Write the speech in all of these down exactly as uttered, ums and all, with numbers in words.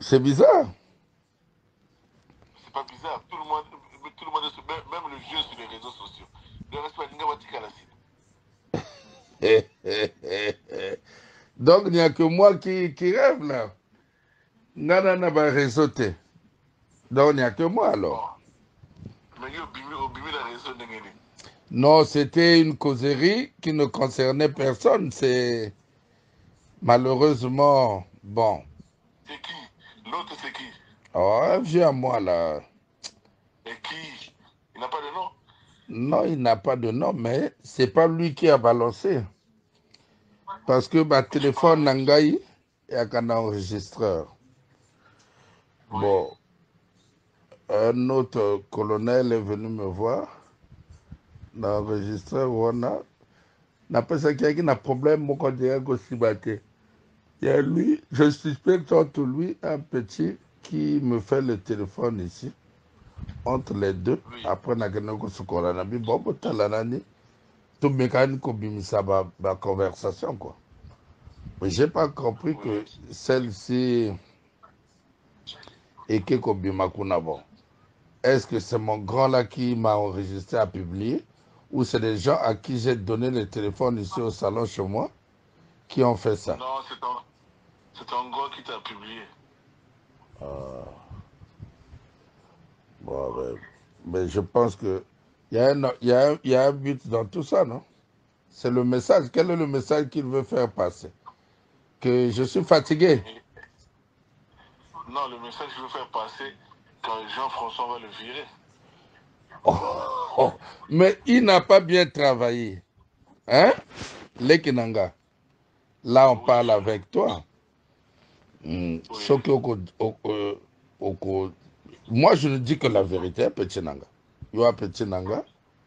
C'est bizarre. C'est pas bizarre. Tout le monde, tout le monde est, même, même le jeu sur les réseaux sociaux. Le respect de Ngabatika la Donc, il n'y a que moi qui, qui rêve là. Nana n'a pas réseauté. Donc, il n'y a que moi alors. Bon. Mais au bimi, au bimi la réseau de Ngeni. Non, c'était une causerie qui ne concernait personne. C'est malheureusement, bon. C'est qui? L'autre c'est qui? Oh, viens à moi là. Et qui? Il n'a pas de nom? Non, il n'a pas de nom, mais c'est pas lui qui a balancé. Parce que ma téléphone Nangaï est un enregistreur. Oui. Bon, un autre colonel est venu me voir. L'enregistreur, on a. N'a pas ça qui a un problème, moi, quand j'ai aussi battu. Il y a lui, je suspecte entre lui un petit qui me fait le téléphone ici. Entre les deux, Oui. après, on a gagné ce qu'on a dit. Bon, bon, t'as l'année. Tout mécanique, ça va ma conversation, quoi. Mais j'ai pas compris que celle-ci est que Kobimakuna bon. Est-ce que c'est mon grand là qui m'a enregistré à publier ou c'est des gens à qui j'ai donné le téléphone ici au salon chez moi qui ont fait ça? Non, c'est ton, c'est ton grand qui t'a publié. Euh, bon, ben, mais je pense que il y, a un- il y, a un- il y a un but dans tout ça, non? C'est le message. Quel est le message qu'il veut faire passer? Que je suis fatigué. Et, non, le message que je veux faire passer, quand Jean-François va le virer. Oh, oh, mais il n'a pas bien travaillé. Hein? Lekinanga. Là, on Oui. parle avec toi. Mm. Oui. Ce que, oko- oko- oko- moi, je ne dis que la vérité, Petit Nanga. Yo, Petit Nanga,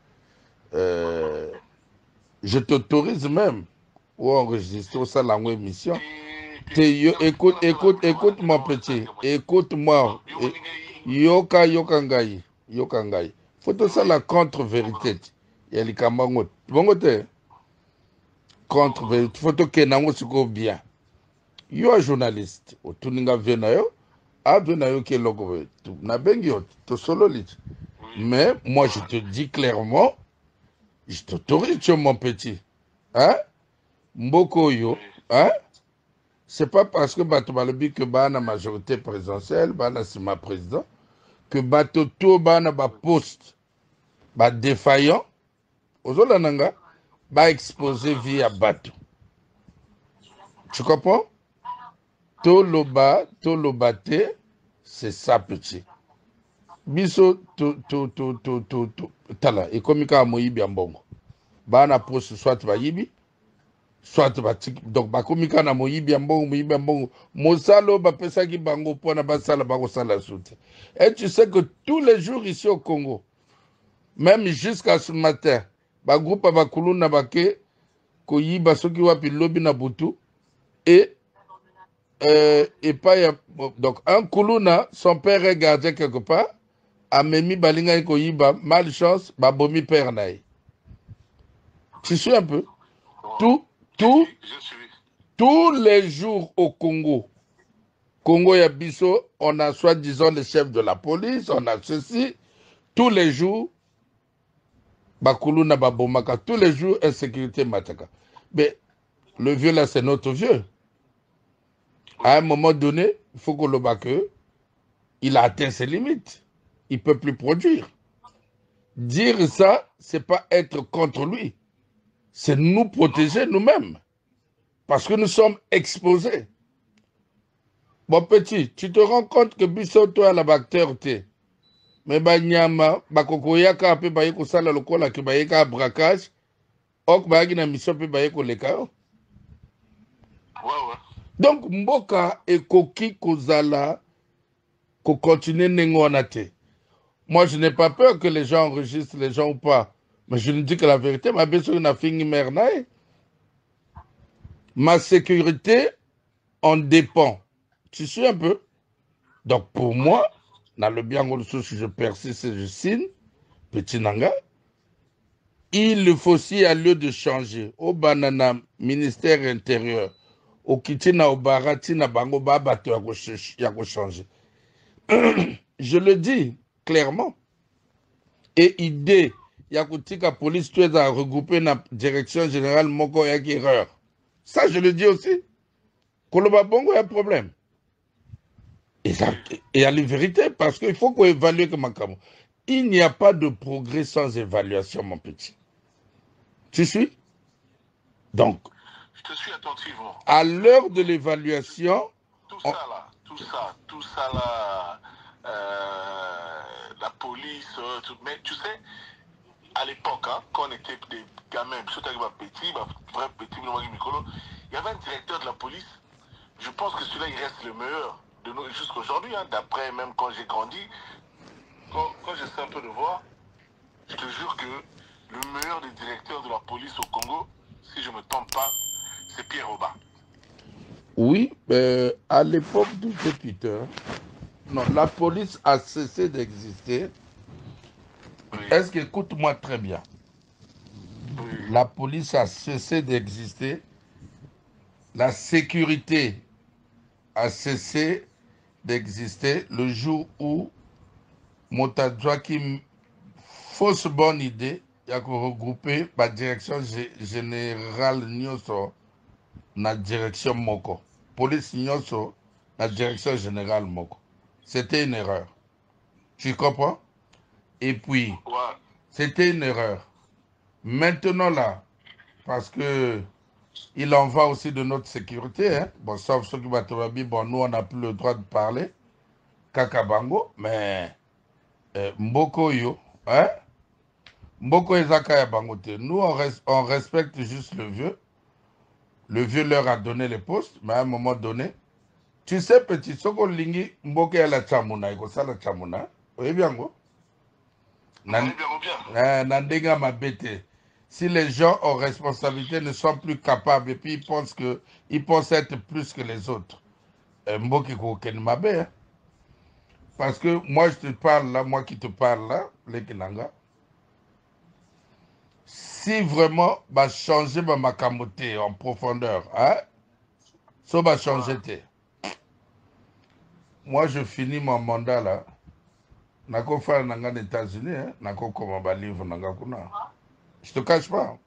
euh, je t'autorise même ou enregistrer ça dans émission. Et, Te- et, yo- écoute, voilà, écoute, voilà, voilà, écoute, mon voilà, petit. voilà. Écoute-moi. Bon, yo, Eh, Moningai, Yoka, yoka ngai. Yoka ngai. Faut tout ça la oui. contre-vérité. Il y a les camarades. Bon côté. Contre-vérité. Faut que nango siko bien. Yo a journaliste. O tuninga vena yo. A vena yo ke loko. Na bengi yo. To solo lit. Oui. Mais moi, je Voilà. te dis clairement, je t'autorise, tu es mon petit. Hein? Mboko yo. Oui. Hein? C'est pas parce que bato balobi que ba na majorité présidentielle, ba na sima président, que bato to ba na ba Oui. poste, ba défaillant, ozola nanga, ba Non, c'est exposé pas vrai. via bato. Tu comprends? To loba, to lobate, c'est ça petit. Biso to to to to to to tala ekomika moyibi ya mbongo. Ba na poste soit ba yibi, soit batiki donc bakomi kaka na moyibi ya mbongo moyibi ya mbongo mosala oyo bapesaki bango mpona basala bakosala su te. Et tu sais que tous les jours ici au Congo, même jusqu'à ce matin, bagroupe bakuluna bake koyiba soki wapi lobi na butu et euh, et pas ya, donc un kuluna son père est gardien quelque part amemi balingaki koyiba malchance babomi père na ye. Tu suis un peu Bon. tout Je tout suis, je suis. tous les jours au Congo. Congo Yabiso, on a soi-disant le chef de la police, on a ceci. Tous les jours, Bakuluna Babomaka, tous les jours, insécurité Mataka. Mais le vieux là, c'est notre vieux. Oui. À un moment donné, il faut qu'on le baque. Il a atteint ses limites. Il ne peut plus produire. Dire ça, c'est pas être contre lui. C'est nous Non, non. protéger nous-mêmes. Parce que nous sommes exposés. Bon petit, tu te rends compte que Bissot, toi, la bactérie, t'es. Mais banyama bakokoyaka mpe baye kosala lokola ke bayeka braquage ok bayaki na mission mpe baye koleka yo. Ouais, ouais. Donc mboka ekoki kozala kokontinue ndenge wana te. Moi je n'ai pas peur que les gens enregistrent les gens ou pas, mais je ne dis que la vérité mabe soki nafingi mer na ye. Ma sécurité en dépend. Tu suis un peu? Donc pour Oui. moi na le bien si je persiste et je signe petit nanga. Il faut aussi, à lieu de changer, au banana ministère intérieur, okiti na obara tina bango ba bato ya ko changer. Je le dis clairement. Et idée ya kotika police tu es à regrouper na direction générale moko ya erreur. Ça je le dis aussi. Koloba bongo y a problème. Et ça et à la vérité parce qu'il faut qu'on évalue comme un. Il n'y a pas de progrès sans évaluation mon petit. Tu suis? Donc je te suis attentivement. À l'heure de l'évaluation, tout ça on... là, tout ça, tout ça là, euh, la police, euh, tout, mais tu sais, à l'époque, hein, quand on était des gamins, surtout avec ma petit, ma vrai petit, il y avait un directeur de la police. Je pense que celui-là, il reste le meilleur de nous jusqu'à aujourd'hui. Hein, d'après, même quand j'ai grandi, quand, quand j'essaie un peu de voir, je te jure que le meilleur des directeurs de la police au Congo, si je ne me trompe pas, c'est Pierre Oba. Oui, mais à l'époque du député, non, la police a cessé d'exister. Oui. Est-ce que, écoute-moi très bien, oui. La police a cessé d'exister, la sécurité a cessé d'exister le jour où Motadjoa qui fausse bonne idée, il y a regrouper la direction générale Nyoso na direction Moko. Police Nyoso na direction générale Moko. C'était une erreur. Tu comprends? Et puis, ouais. C'était une erreur. Maintenant là, parce que il en va aussi de notre sécurité, hein? Bon, sauf ceux qui vont te bon, nous on n'a plus le droit de parler, Kakabango, mais euh, Mboko yo, hein? Mboko ezaka ya bangote. Nous on, res, on respecte juste le vieux. Le vieux leur a donné les postes, mais à un moment donné, tu sais petit, soko lingi Mboko ya la chamuna, iko sa la chamuna, oui bien go. Nandenga mabete. Si les gens en responsabilité ne sont plus capables et puis ils pensent que ils pensent être plus que les autres, parce que moi je te parle là, moi qui te parle là, les Kinanga, si vraiment va changer ma makamoté en profondeur, hein, ça va changer. Moi je finis mon mandat là, nako faire nanga aux États-Unis, hein, nako comment ba livre nanga kuna. Je te cache pas.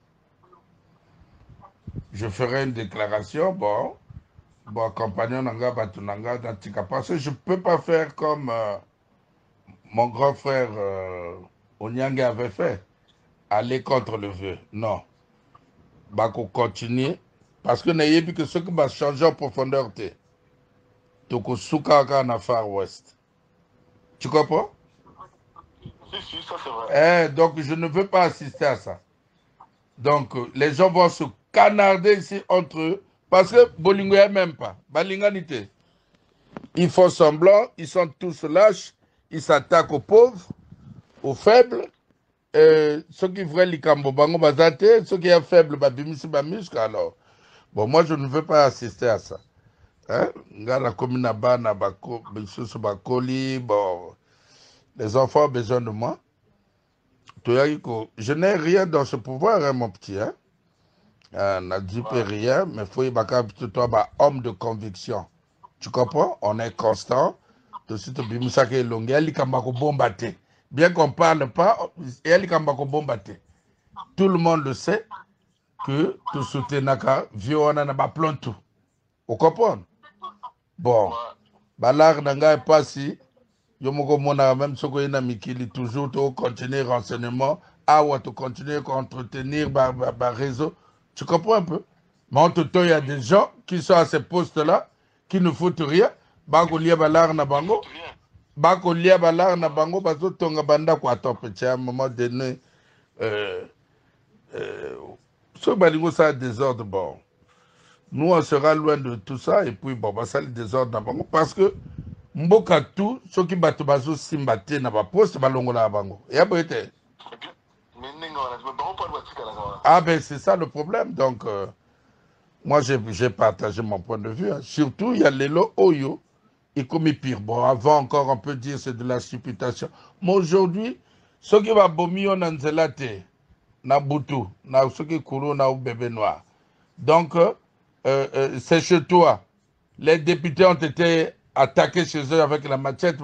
Je ferai une déclaration, bon, bon, compagnon nanga, batunanga, datika, parce que je ne peux pas faire comme euh, mon grand frère euh, Onyanga avait fait, aller contre le vieux. Non. Bah, qu'on continue, parce que n'ayez vu que ce qui va changer en profondeur, c'est Toko Soukaka na Far West. Tu comprends? Si, si, ça c'est vrai. Eh, donc, je ne veux pas assister à ça. Donc, les gens vont se canarder ici entre eux, parce que Bolingo n'est même pas. Balinganité. Ils font semblant, ils sont tous lâches, ils s'attaquent aux pauvres, aux faibles. Euh, ceux qui voudraient les cambobango bazate, ceux qui sont faibles, babimisi bamusque. Alors, bon, moi je ne veux pas assister à ça. Hein? La commune à Bana, Bakoli, bon, les enfants ont besoin de moi. Je n'ai rien dans ce pouvoir, hein, mon petit. Hein? Euh, n'a dit rien, mais il faut y avoir homme de conviction. Tu comprends? On est constant. Tout de suite, bien qu'on ne parle pas, tout le monde le sait que tout soutient Naka, vieux on a pas tout. Vous comprenez? Bon, balar nanga est pas si, yomoko mona même ce qu'on a mikili toujours to continuer renseignement, ah ouais, tu continuer à entretenir bah, bah, bah, réseau. Tu comprends un peu? Mais en tout temps, il y a des gens qui sont à ces postes-là, qui ne foutent rien. Bako lia balar na bango. Bako lia balar na bango, bazo tonga banda kwa tope. À un moment donné, euh, euh, ce balingo ça a désordre, bon. Nous, on sera loin de tout ça, et puis, bon, bah, ça le désordre na bango. Parce que, mboka tout, ceux qui battent bazo simbate na ba poste, balongo na bango. Et après, ah ben, c'est ça le problème, donc... Euh, moi, j'ai partagé mon point de vue. Hein. Surtout, il y a les lots Oyo et comme pire. Bon, avant encore, on peut dire c'est de la supputation. Mais aujourd'hui, ce qui va bomber en Anzelate, na Boutou, na ce qui coule, na bébé noir. Donc, euh, euh, c'est chez toi. Les députés ont été attaqués chez eux avec la machette,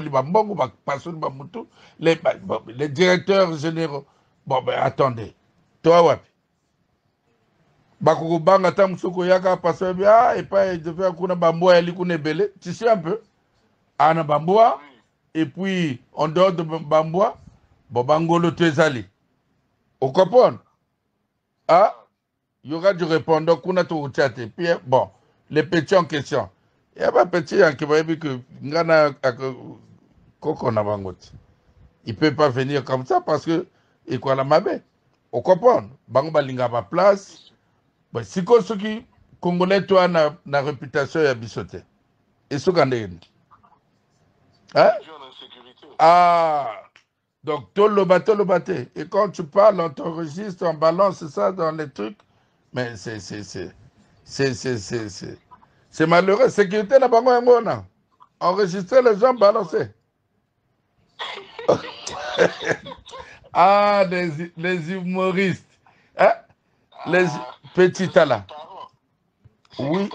les, les directeurs généraux. Bon, ben attendez. Toi, ouais. Bakukubanga tamsuko yaka parce que ah et pas il devait kuna bamboa eli kuna belé. Tu sais un peu. Ana bamboa et puis en dehors de bamboa, bobangolo tezali. Au comprendre? Ah, il y aura du répondant kuna to chat. Puis bon, les petits en question. Il y a pas petit qui va dire que ngana koko na bangote. Il peut pas venir comme ça parce que et quoi la mabe. Au comprendre? Bango balinga ba place. Bon, si ceux qui Congolais toi na na réputation ya bisote. Et ce qu'on est. Hein? Ah, donc tout le bateau le bateau. Et quand tu parles, on t'enregistre, on balance ça dans les trucs. Mais c'est c'est c'est c'est c'est c'est c'est c'est malheureux. Sécurité n'a pas moins enregistrer les gens balancer. Ah, les, les humoristes. Hein? Les petits talents. Oui.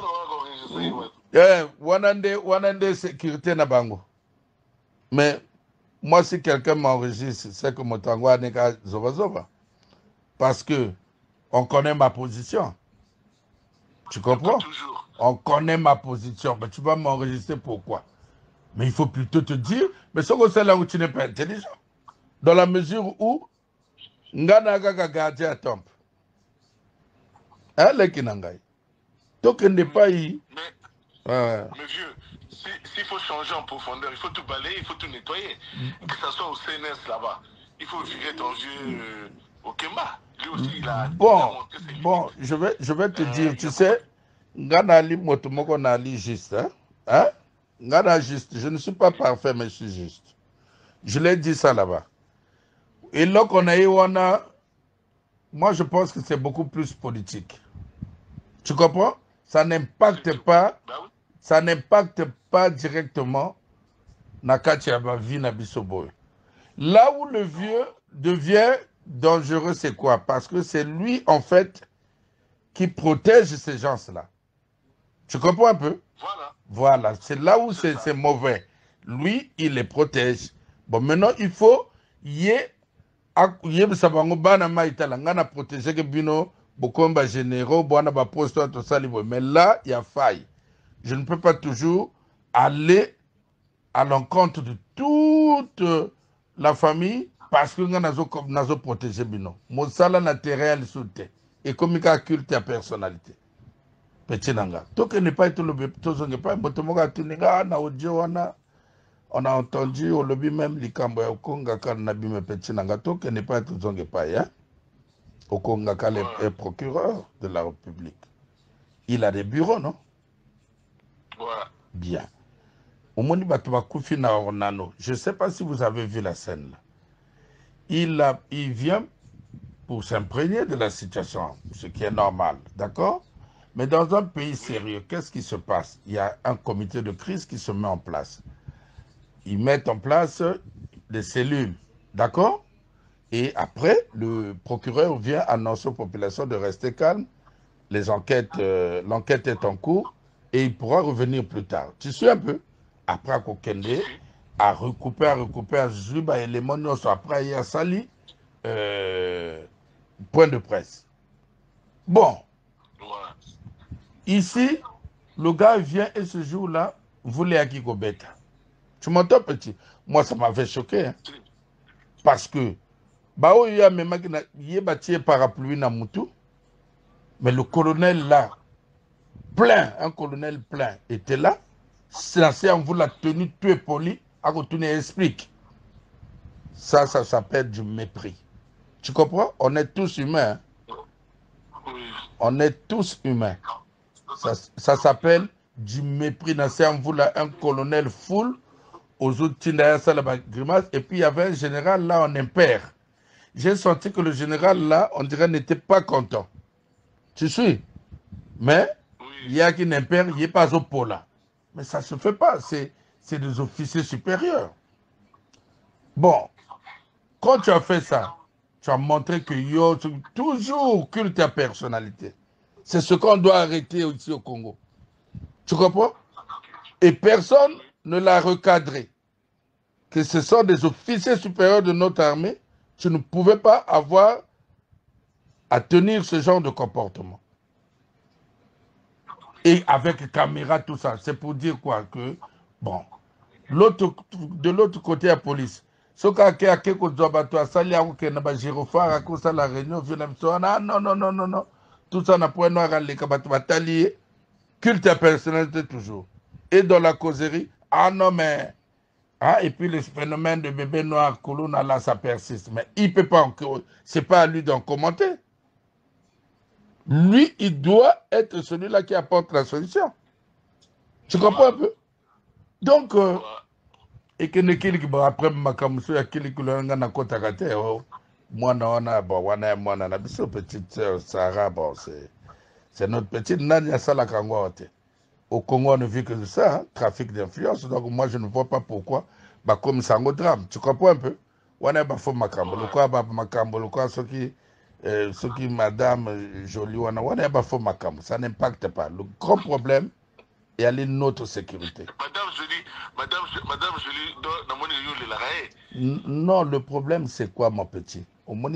Yeah, Wanande, Wanande sécurité na bango. Mais moi, si quelqu'un m'enregistre, c'est que mon tango n'est qu'à Zova Zova. Parce que on connaît ma position. Tu comprends? On connaît ma position. Mais tu vas m'enregistrer pourquoi? Mais il faut plutôt te dire, mais c'est là où tu n'es pas intelligent. Dans la mesure où Ngana Gaga gardé à temple. Hein, les Kinangai? Donc, il n'est pas y. Mais, ouais. Mais vieux, s'il faut changer en profondeur, il faut tout balayer, il faut tout nettoyer. Que ce soit au C N S là-bas. Il faut virer ton vieux euh, au Kemba. Lui aussi, il a. Bon, il a montré ses bon, je vais, je vais te euh, dire, tu sais, Ngana li motomoko na li juste, hein? Hein? Ngana juste, je ne suis pas parfait, mais je suis juste. Je l'ai dit ça là-bas. Et là qu'on a eu, on a. Moi, je pense que c'est beaucoup plus politique. Tu comprends? Ça n'impacte pas, ça n'impacte pas directement Nakati Abavi Nabisoboy. Là où le vieux devient dangereux, c'est quoi? Parce que c'est lui, en fait, qui protège ces gens-là. Tu comprends un peu? Voilà. Voilà, c'est là où c'est mauvais. Lui, il les protège. Bon, maintenant, il faut y ait yeb sabango bana maitala ngana protéger que bino bokomba généraux bwana ba poste to salibo, mais là il y a faille. Je ne peux pas toujours aller à l'encontre de toute la famille parce que ngana zo nazo protéger bino mosala na terrain soute et comme ka culte à personnalité petit nanga to que ne pas être le to zonge pas botomoka tuninga na audio wana. On a entendu au lobby même likambo ya Okonga kana bime petit nanga to que ne pas être zonge pas ya. Okonga kale est procureur de la République. Il a des bureaux, non? Ouais. Bien. Omoni batuba kufi na ornano. Je ne sais pas si vous avez vu la scène là. Il a, il vient pour s'imprégner de la situation, ce qui est normal, d'accord? Mais dans un pays sérieux, qu'est-ce qui se passe? Il y a un comité de crise qui se met en place. Ils mettent en place des cellules, d'accord? Et après, le procureur vient annoncer aux populations de rester calmes. Les enquêtes, euh, l'enquête est en cours et il pourra revenir plus tard. Tu suis un peu? Après, Kokende a recoupé, a recoupé, a Zuba et les monios après, il y a Sali, euh, point de presse. Bon. Ici, le gars vient et ce jour-là, voulait à Kikobeta. Tu m'entends, petit? Moi, ça m'avait choqué. Hein? Parce que, bah, il y a même qui est bâti parapluie na Moutou, mais le colonel là, plein, un colonel plein, était là. C'est en vous la tenue, tu es poli, à retourner explique. Ça, ça s'appelle du mépris. Tu comprends? On est tous humains. Hein? On est tous humains. Ça, ça s'appelle du mépris. C'est en vous là, un colonel full. Aux outils grimace, et puis il y avait un général là en impair. J'ai senti que le général là, on dirait, n'était pas content. Tu suis? Mais il y a qui n'impair, il n'y a pas au pôle là. Mais ça ne se fait pas, c'est des officiers supérieurs. Bon, quand tu as fait ça, tu as montré que yo, toujours culte ta personnalité. C'est ce qu'on doit arrêter ici au Congo. Tu comprends? Et personne ne l'a recadré. Que ce sont des officiers supérieurs de notre armée, tu ne pouvais pas avoir à tenir ce genre de comportement. Et avec caméra, tout ça. C'est pour dire quoi? Que, bon, de l'autre côté, la police. Ce qui a quelque chose à sali à la gyrophare, à cause de la réunion, non, non, non, non, non. Tout ça n'a pas noir à l'écabati, culte à personnalité toujours. Et dans la causerie, ah non, mais. Ah, et puis le phénomène de bébé noir, Koulouna, là, ça persiste. Mais il ne peut pas encore. C'est pas à lui d'en commenter. Lui, il doit être celui-là qui apporte la solution. Tu comprends un peu? Donc, euh, et que ne kili bon après makamuso ya kili kulanga na kota kate oh mwana wana bon wana mwana na biso petite sœur Sarah bon c'est c'est notre petite nani sala kangote. Au Congo on ne vit que de ça, hein, trafic d'influence. Donc moi je ne vois pas pourquoi bah comme ça un drame. Tu comprends un peu? Wana ba fo makambo le quoi ba makambo le quoi ce qui euh, ce qui madame Jolie wana wana ba fo makambo ça n'impacte pas. Le grand problème et aller notre sécurité. Madame Jolie, Madame, Madame Jolie, dans mon île, la raie. Non, le problème, c'est quoi, mon petit? Moi,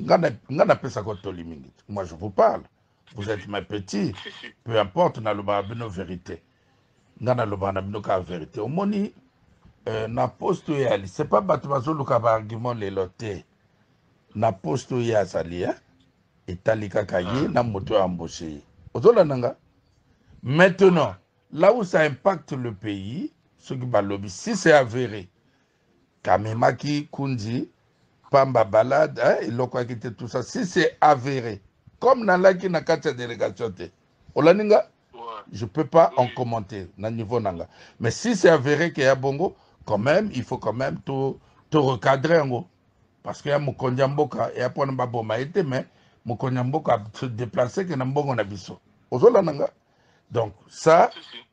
je vous parle. Vous êtes mes petits. Peu importe, on a le nos vérité. On a le vérité. Au moni, na poste yali. C'est pas batmazo le argument les lotés. Na poste ya sali, hein? Et talika kaye, na moto embauché. Ozola nanga. Maintenant, là où ça impacte le pays, ce qui va lobby, si c'est avéré, Kamemaki, Kundi, Pamba Balade, hein, il a quitté tout ça, si c'est avéré, comme dans la qui n'a qu'à cette délégation, Olaninga, je ne peux pas en commenter, na niveau nanga. Mais si c'est avéré qu'il y a bongo, quand même, il faut quand même tout, tout recadrer en gros. Parce qu'il y a Mokonyamboka, et après on va bomba été, mais Mokonyamboka se déplacer que Nambongo na biso. Ozolananga. Donc, ça,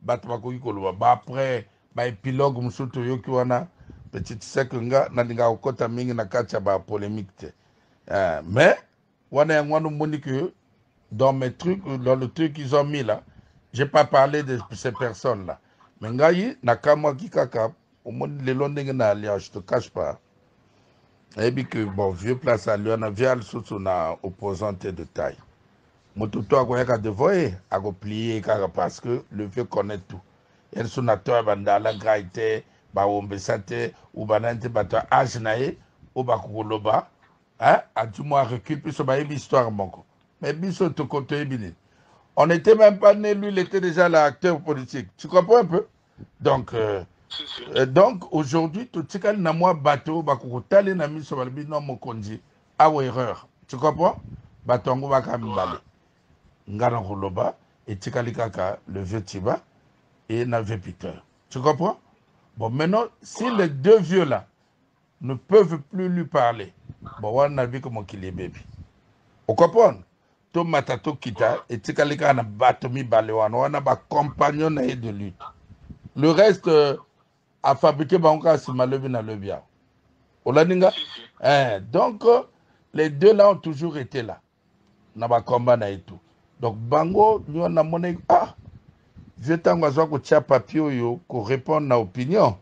après, bah, épilogue, msuto yoki wana, petite sekunga, naninga okota mingi na kacha ba polémique. Euh, mais, wana yangwano moni que dans mes trucs, dans le truc qu'ils ont mis là, j'ai pas parlé de ces personnes-là. Mais ngayi, nakamwa kikaka, au moins les londres na alliance, je te cache pas. Et puis que, bon, vieux place à lui, on a vu al sous na opposante de taille. Motuto a koyaka devoye a plier parce que le vieux connaît tout. Et son acteur bandala graité ba ombesate ou banante bata ajnae ou ba koloba hein a du moins recul puis so ba histoire monko. Mais biso to côté bini. On n'était même pas né, lui il était déjà l'acteur politique. Tu comprends un peu? Donc euh, euh, donc aujourd'hui tout tikal na moi bateau ba kokotale na miso ba bino mokonzi a erreur. Tu comprends? Batongo ba kambale. Ngana Koloba et Tikalikaka, le vieux Tiba et Navé Peter. Tu comprends? Bon, maintenant, si les deux vieux-là ne peuvent plus lui parler, bon, on a vu comment qu'il est bébé. Vous comprenez? To Matato Kita et Tikalika na Batomi Balewan, on a un compagnon de lui. Le reste euh, a fabriqué Banka Simalevi na Lebia. Olaninga? Eh, donc, euh, les deux là ont toujours été là. Na ba combat na et tout. Donc, Bango, nous on a monnaie. Ah, je t'en vais que tu as papier pour répondre à l'opinion.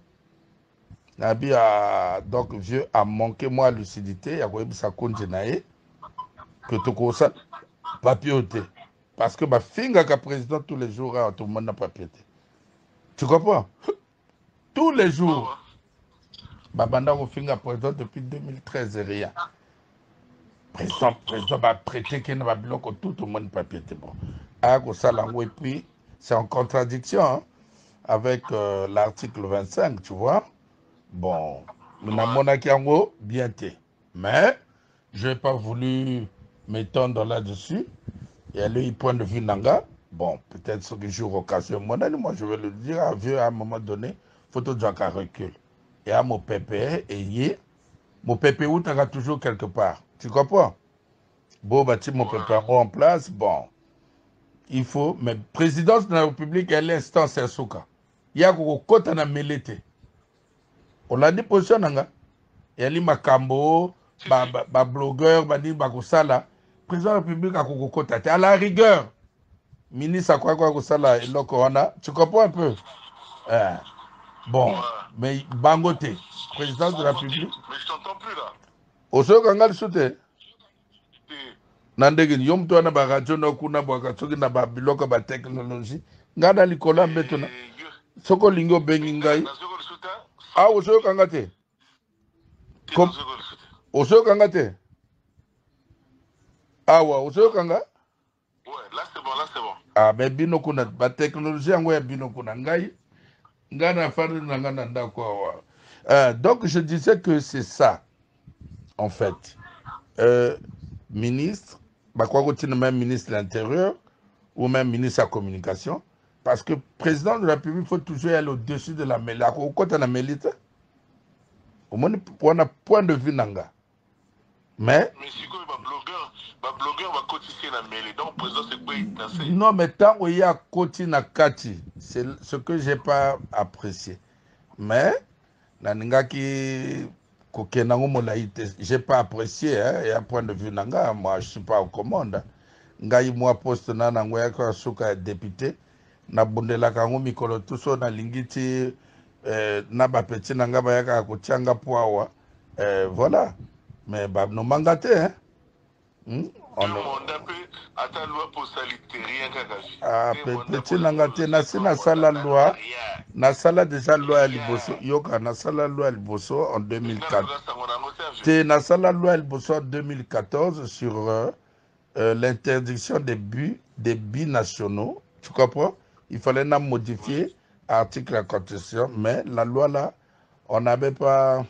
Donc, vieux a manqué moi lucidité. Il y a eu sa congenaille que tu as ça papier. Parce que ma fille est président tous les jours, tout le monde n'a pas papier. Tu comprends? Tous les jours. Ma bande a fait président depuis deux mille treize et rien. Président, président va prêter qu'il va bloquer tout le monde papier. Bon. Et puis, c'est en contradiction hein, avec euh, l'article vingt-cinq, tu vois. Bon, nous avons mon bien été. Mais, je n'ai pas voulu m'étendre là-dessus. Et le point de vue Nanga, bon, peut-être ce que jour occasion, moi, je vais le dire à vieux à un moment donné, il faut que je recule. Et à mon pépé, et y mon pépé, où tu as toujours quelque part. Tu comprends? Bon, bâti mon pépé en place, bon. Il faut, mais présidence de la République, elle est l'instance à Souka. Il y a un côté na melete. On l'a dit position nanga. Il y a les makambo, ba blogueur, ba dit ba kusala. Président de la République a un côté à la rigueur. ministre à quoi quoi que ça là, le corona, tu comprends un peu? Euh, bon, Ouais. mais Bangote, président de la République. Mais je t'entends plus là. Oso kangal soute. Si. Nandegin yom to na ba radio na kuna bwaka soki na ba biloko ba technologie. Ngana likola mbeto na. Eh, yo- Soko lingo bengi Mais ngai. nazoko lisuta, Ah oso kangate. te Kom nazoko lisuta. oso kangate. Ah wa oso kanga. Ouais, là c'est bon, là c'est bon. Ah mais bino kuna ba technologie yango ya bino kuna ngai. Ngana fari na ngana ndako wa. Euh, donc je disais que c'est ça en fait. Euh, ministre, bah quoi continue même ministre de l'Intérieur ou même ministre de la Communication, parce que président de la République, il faut toujours aller au-dessus de la mêlée. Au côté de la mêlée, au moins on a point de vue nanga. Mais Mais si quoi, bah blogueur, bah blogueur va cotiser la mêlée. Donc président c'est quoi il t'a fait? non, mais tant qu'il y a Koti Nakati, c'est ce que j'ai pas apprécié. Mais Naningaki j'ai pas apprécié, hein, et à point de vue nanga, moi je suis pas aux commandes. Ngai moi poste na nangoya ko suka député na bundela kango mikolo tuso na lingiti eh, na ba petit nanga ba yaka ko tianga poawa eh, voilà mais ba no mangate hein hmm? On Deux mandats peut attendre loi pour salité rien qu'à ah petit nanga te na sina sala loi na sala déjà loi liboso yoka na sala loi liboso en deux mille quatre te na sala loi liboso en deux mille quatorze sur euh, Euh, l'interdiction des buts, des binationaux, tu comprends? Il fallait n'a modifier l'article de la Constitution, mais la loi là, on n'avait pas,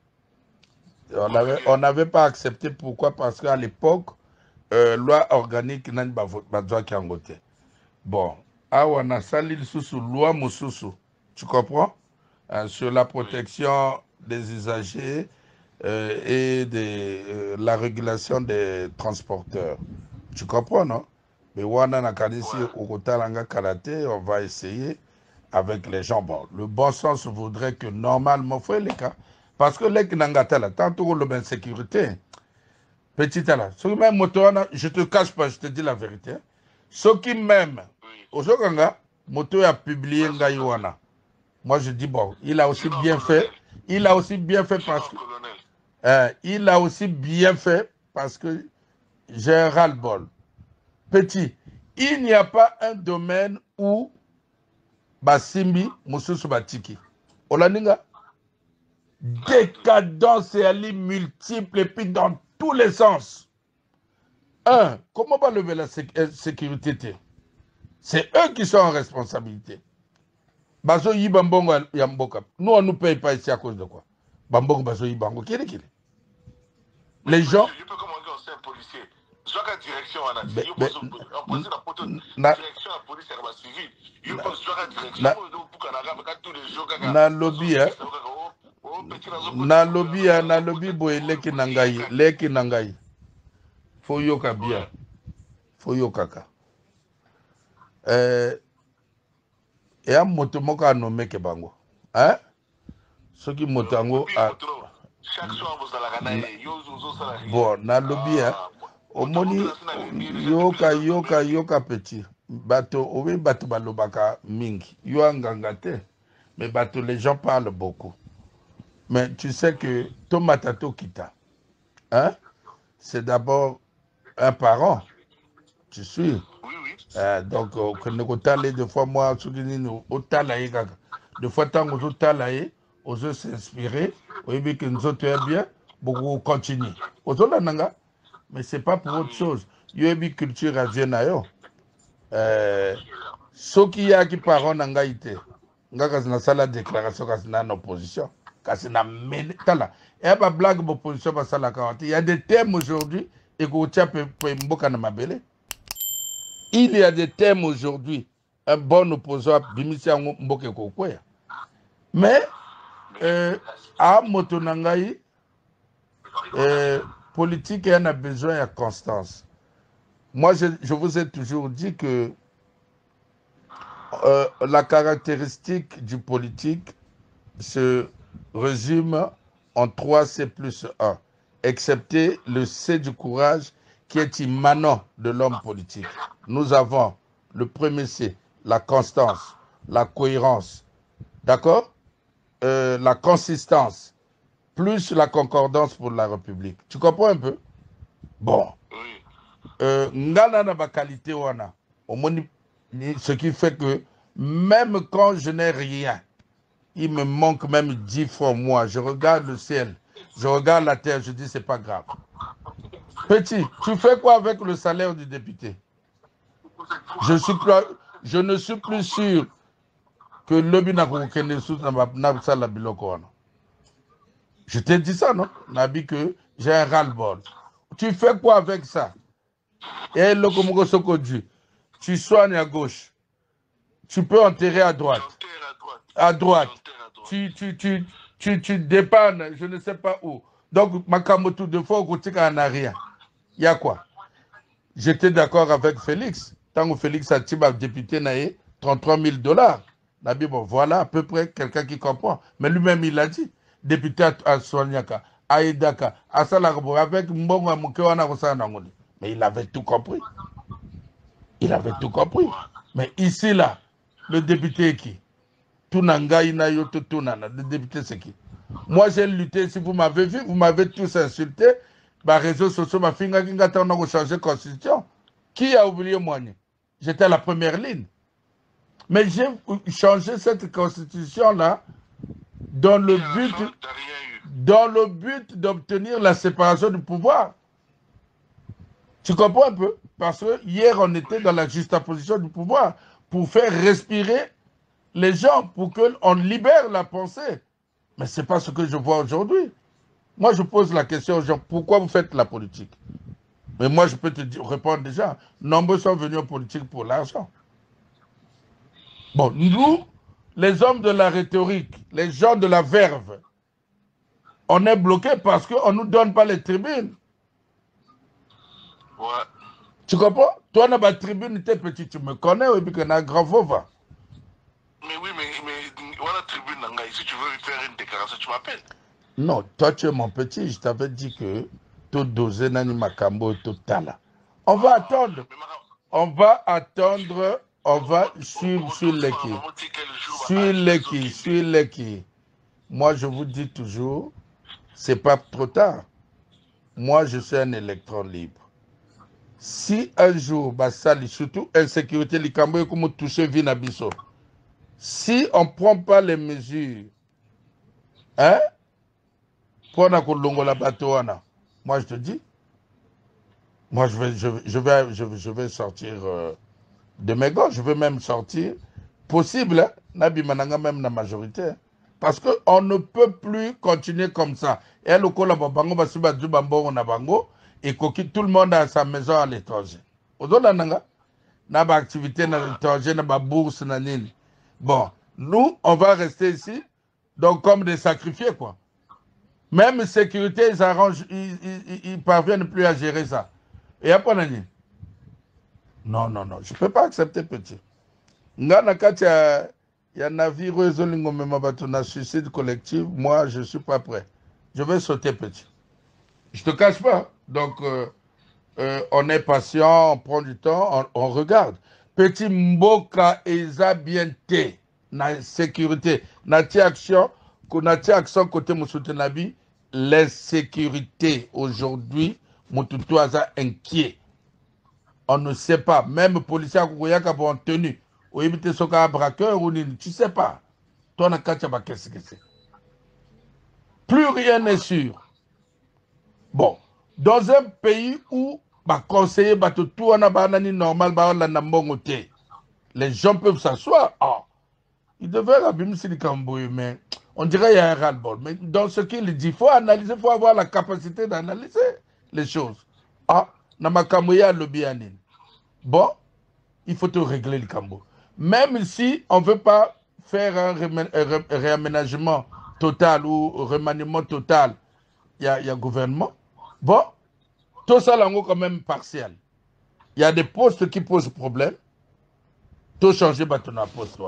on avait, on n'avait pas accepté. Pourquoi? Parce qu'à l'époque, euh, loi organique n'a pas besoin qui en côté. Bon, ah on a sali sous loi moussousou, tu comprends? Euh, sur la protection des usagers euh, et de euh, la régulation des transporteurs. Tu comprends, non? Mais Wana Nakanisi Okotalanga Karaté, on va essayer avec les gens. Bon, le bon sens voudrait que normalement, faut les cas. Parce que les Kinangatala, tantôt le sécurité, petit là, ceux qui même motoana, je te cache pas, je te dis la vérité. Ceux qui même, au Joganga, Moto a publié Ngaïwana. Moi je dis bon, il a aussi bien fait. Il a aussi bien fait parce que. Euh, il a aussi bien fait parce que j'ai un ras-le-bol. Petit, il n'y a pas un domaine où Basimbi Moussousou Batiki. Olaninga, décadence et ali multiple et puis dans tous les sens. Un, comment va lever la sécurité? C'est eux qui sont en responsabilité. Baso Yibambongo Yamboka. Nous, on ne nous paye pas ici à cause de quoi? Bambongo Baso Yibango, qui est qui est? Les gens. Je peux commander un seul policier. Soit la direction en a Mais, dit, mais, on pose la photo na, direction à la police et à la civile. Je pense soit la direction pour Canada, tous les jours. Na lobby, hein. Na lobby, hein, na lobby, boy, leki nangai, leki nangai. Faut yoka bien. Faut yoka ka. Euh, et un moto moka nommé ke bango. Hein? Ce qui motango a. Chaque soir, vous allez gagner. Bon, na lobby, hein. Omoni yoka yoka yoka petit bato owe bato balobaka mingi yo angangate mais bato les gens parlent beaucoup mais tu sais que tomatato kita hein c'est d'abord un parent tu suis oui, oui. euh, donc que ne kotale deux fois moi soukini otalaye kaka deux fois tango otalaye ozo s'inspirer oyebi que nous autres bien beaucoup continuer ozola nanga. Mais ce n'est pas pour autre chose. Il y a une culture asienne. Ce qui a qui parle en Ngaïté, Ngaka sala déclaration quand c'est en opposition. Quand c'est en tala. Et à blague opposition parce que la quarante. Il y a des thèmes aujourd'hui et que il y a des thèmes aujourd'hui. Un bon opposant bimisia mboke kokwe. Mais euh, à Motonangaï, euh, politique en a besoin de constance. Moi, je, je vous ai toujours dit que euh, la caractéristique du politique se résume en trois C plus un, excepté le C du courage qui est immanent de l'homme politique. Nous avons Le premier C, la constance, la cohérence, d'accord, euh, la consistance, plus la concordance pour la République. Tu comprends un peu? Bon. Oui. Euh, ngana na ba qualité wana. Ce qui fait que même quand je n'ai rien, il me manque même dix fois moi. Je regarde le ciel, je regarde la terre, je dis c'est pas grave. Petit, tu fais quoi avec le salaire du député? Je, suis plus, je ne suis plus sûr que Lobi Nakokene sous la biloko wana. Je t'ai dit ça, non? Nabi que j'ai un ras-le-bol. Tu fais quoi avec ça? Et le Komoko Sokoju, tu soignes à gauche. Tu peux enterrer à droite. À droite. Tu, tu, tu, tu, tu dépannes, je ne sais pas où. Donc, Makamoto, de fois, au n'a rien. Il y a quoi? J'étais d'accord avec Félix. Tant que Félix a tiré député, naé, trente-trois mille dollars. Nabi, bon, voilà à peu près quelqu'un qui comprend. Mais lui-même, il a dit. Député à Soignaka, à Edaka, à Salagabo, avec Mbonga Mukewana Rosanangoni. Mais il avait tout compris. Il avait tout compris. Mais ici, là, le député est qui? Tunanga, Inayoto, Tunana. Le député, c'est qui? Moi, j'ai lutté. Si vous m'avez vu, vous m'avez tous insulté. Bah, réseaux sociaux, ma fille, on a changé la constitution. Qui a oublié moi? J'étais à la première ligne. Mais j'ai changé cette constitution-là dans le but, dans le but d'obtenir la séparation du pouvoir. Tu comprends un peu? Parce que hier, on était dans la juxtaposition du pouvoir pour faire respirer les gens, pour qu'on libère la pensée. Mais ce n'est pas ce que je vois aujourd'hui. Moi, je pose la question aux gens, pourquoi vous faites la politique? Mais moi, je peux te dire, répondre déjà. Nombreux sont venus en politique pour l'argent. Bon, nous, les hommes de la rhétorique, les gens de la verve, on est bloqués parce qu'on ne nous donne pas les tribunes. Ouais. Tu comprends? Toi, dans la tribune, tu es petit, tu me connais, et puis qu'on a un grand fova. Mais oui, mais, mais voilà, tribune, si tu veux faire une déclaration, tu m'appelles. Non, toi, tu es mon petit, je t'avais dit que tout dosé, nani makambo, tout tala. On va attendre. On va attendre, on va suivre sur l'équipe. Sur l'équipe, sur l'équipe. Moi, je vous dis toujours, c'est pas trop tard. Moi, je suis un électron libre. Si un jour, bah, ça, surtout insécurité, les Cambodgiens, comme toucher Vinabiso, si on ne prend pas les mesures, hein, pour la bateau, moi, je te dis, moi, je vais, je, je vais, je, je vais sortir euh, de mes gants, je vais même sortir, possible, hein, Nabi Mananga, même la majorité, hein, parce qu'on ne peut plus continuer comme ça. Et le Kolabango, Basuba Dubambo, Nabango, et tout le monde a sa maison à l'étranger. Aujourd'hui, n'a pas activité à l'étranger, n'a pas bourse, n'a nini. Bon, nous, on va rester ici, donc comme des sacrifiés, quoi. Même sécurité, ils arrangent, ils, ils, ils parviennent plus à gérer ça. Et après, nani? Non, non, non, je ne peux pas accepter petit. Ngana katia, il y a un navire résolu un suicide collectif, moi, je ne suis pas prêt. Je vais sauter petit. Je ne te cache pas. Donc, euh, euh, on est patient, on prend du temps, on, on regarde. Petit Mboka Eza bien té, na sécurité, na ti action, na ti action côté Moussoutenabi, l'insécurité aujourd'hui, Moutoutou Aza inquiet. On ne sait pas, même policiers qui ont tenu, ou éviter ce cas braqueur, ou tu ne sais pas. Toi, na kachaba qu'est-ce que c'est? Plus rien n'est sûr. Bon, dans un pays où bah, conseiller bah, tout normal, bah, les gens peuvent s'asseoir. Oh, il devait abîmer le Cambouille, mais on dirait qu'il y a un ras-le-bol. Mais dans ce qu'il dit, il faut analyser, il faut avoir la capacité d'analyser les choses. Ah, Namakambouya le bianin. Bon, il faut te régler le Cambouille. Même si on ne veut pas faire un réaménagement total ou remaniement total, il y a, y a gouvernement. Bon, tout ça là, quand même partiel. Il y a des postes qui posent problème. Tout changer, bah, ton poste.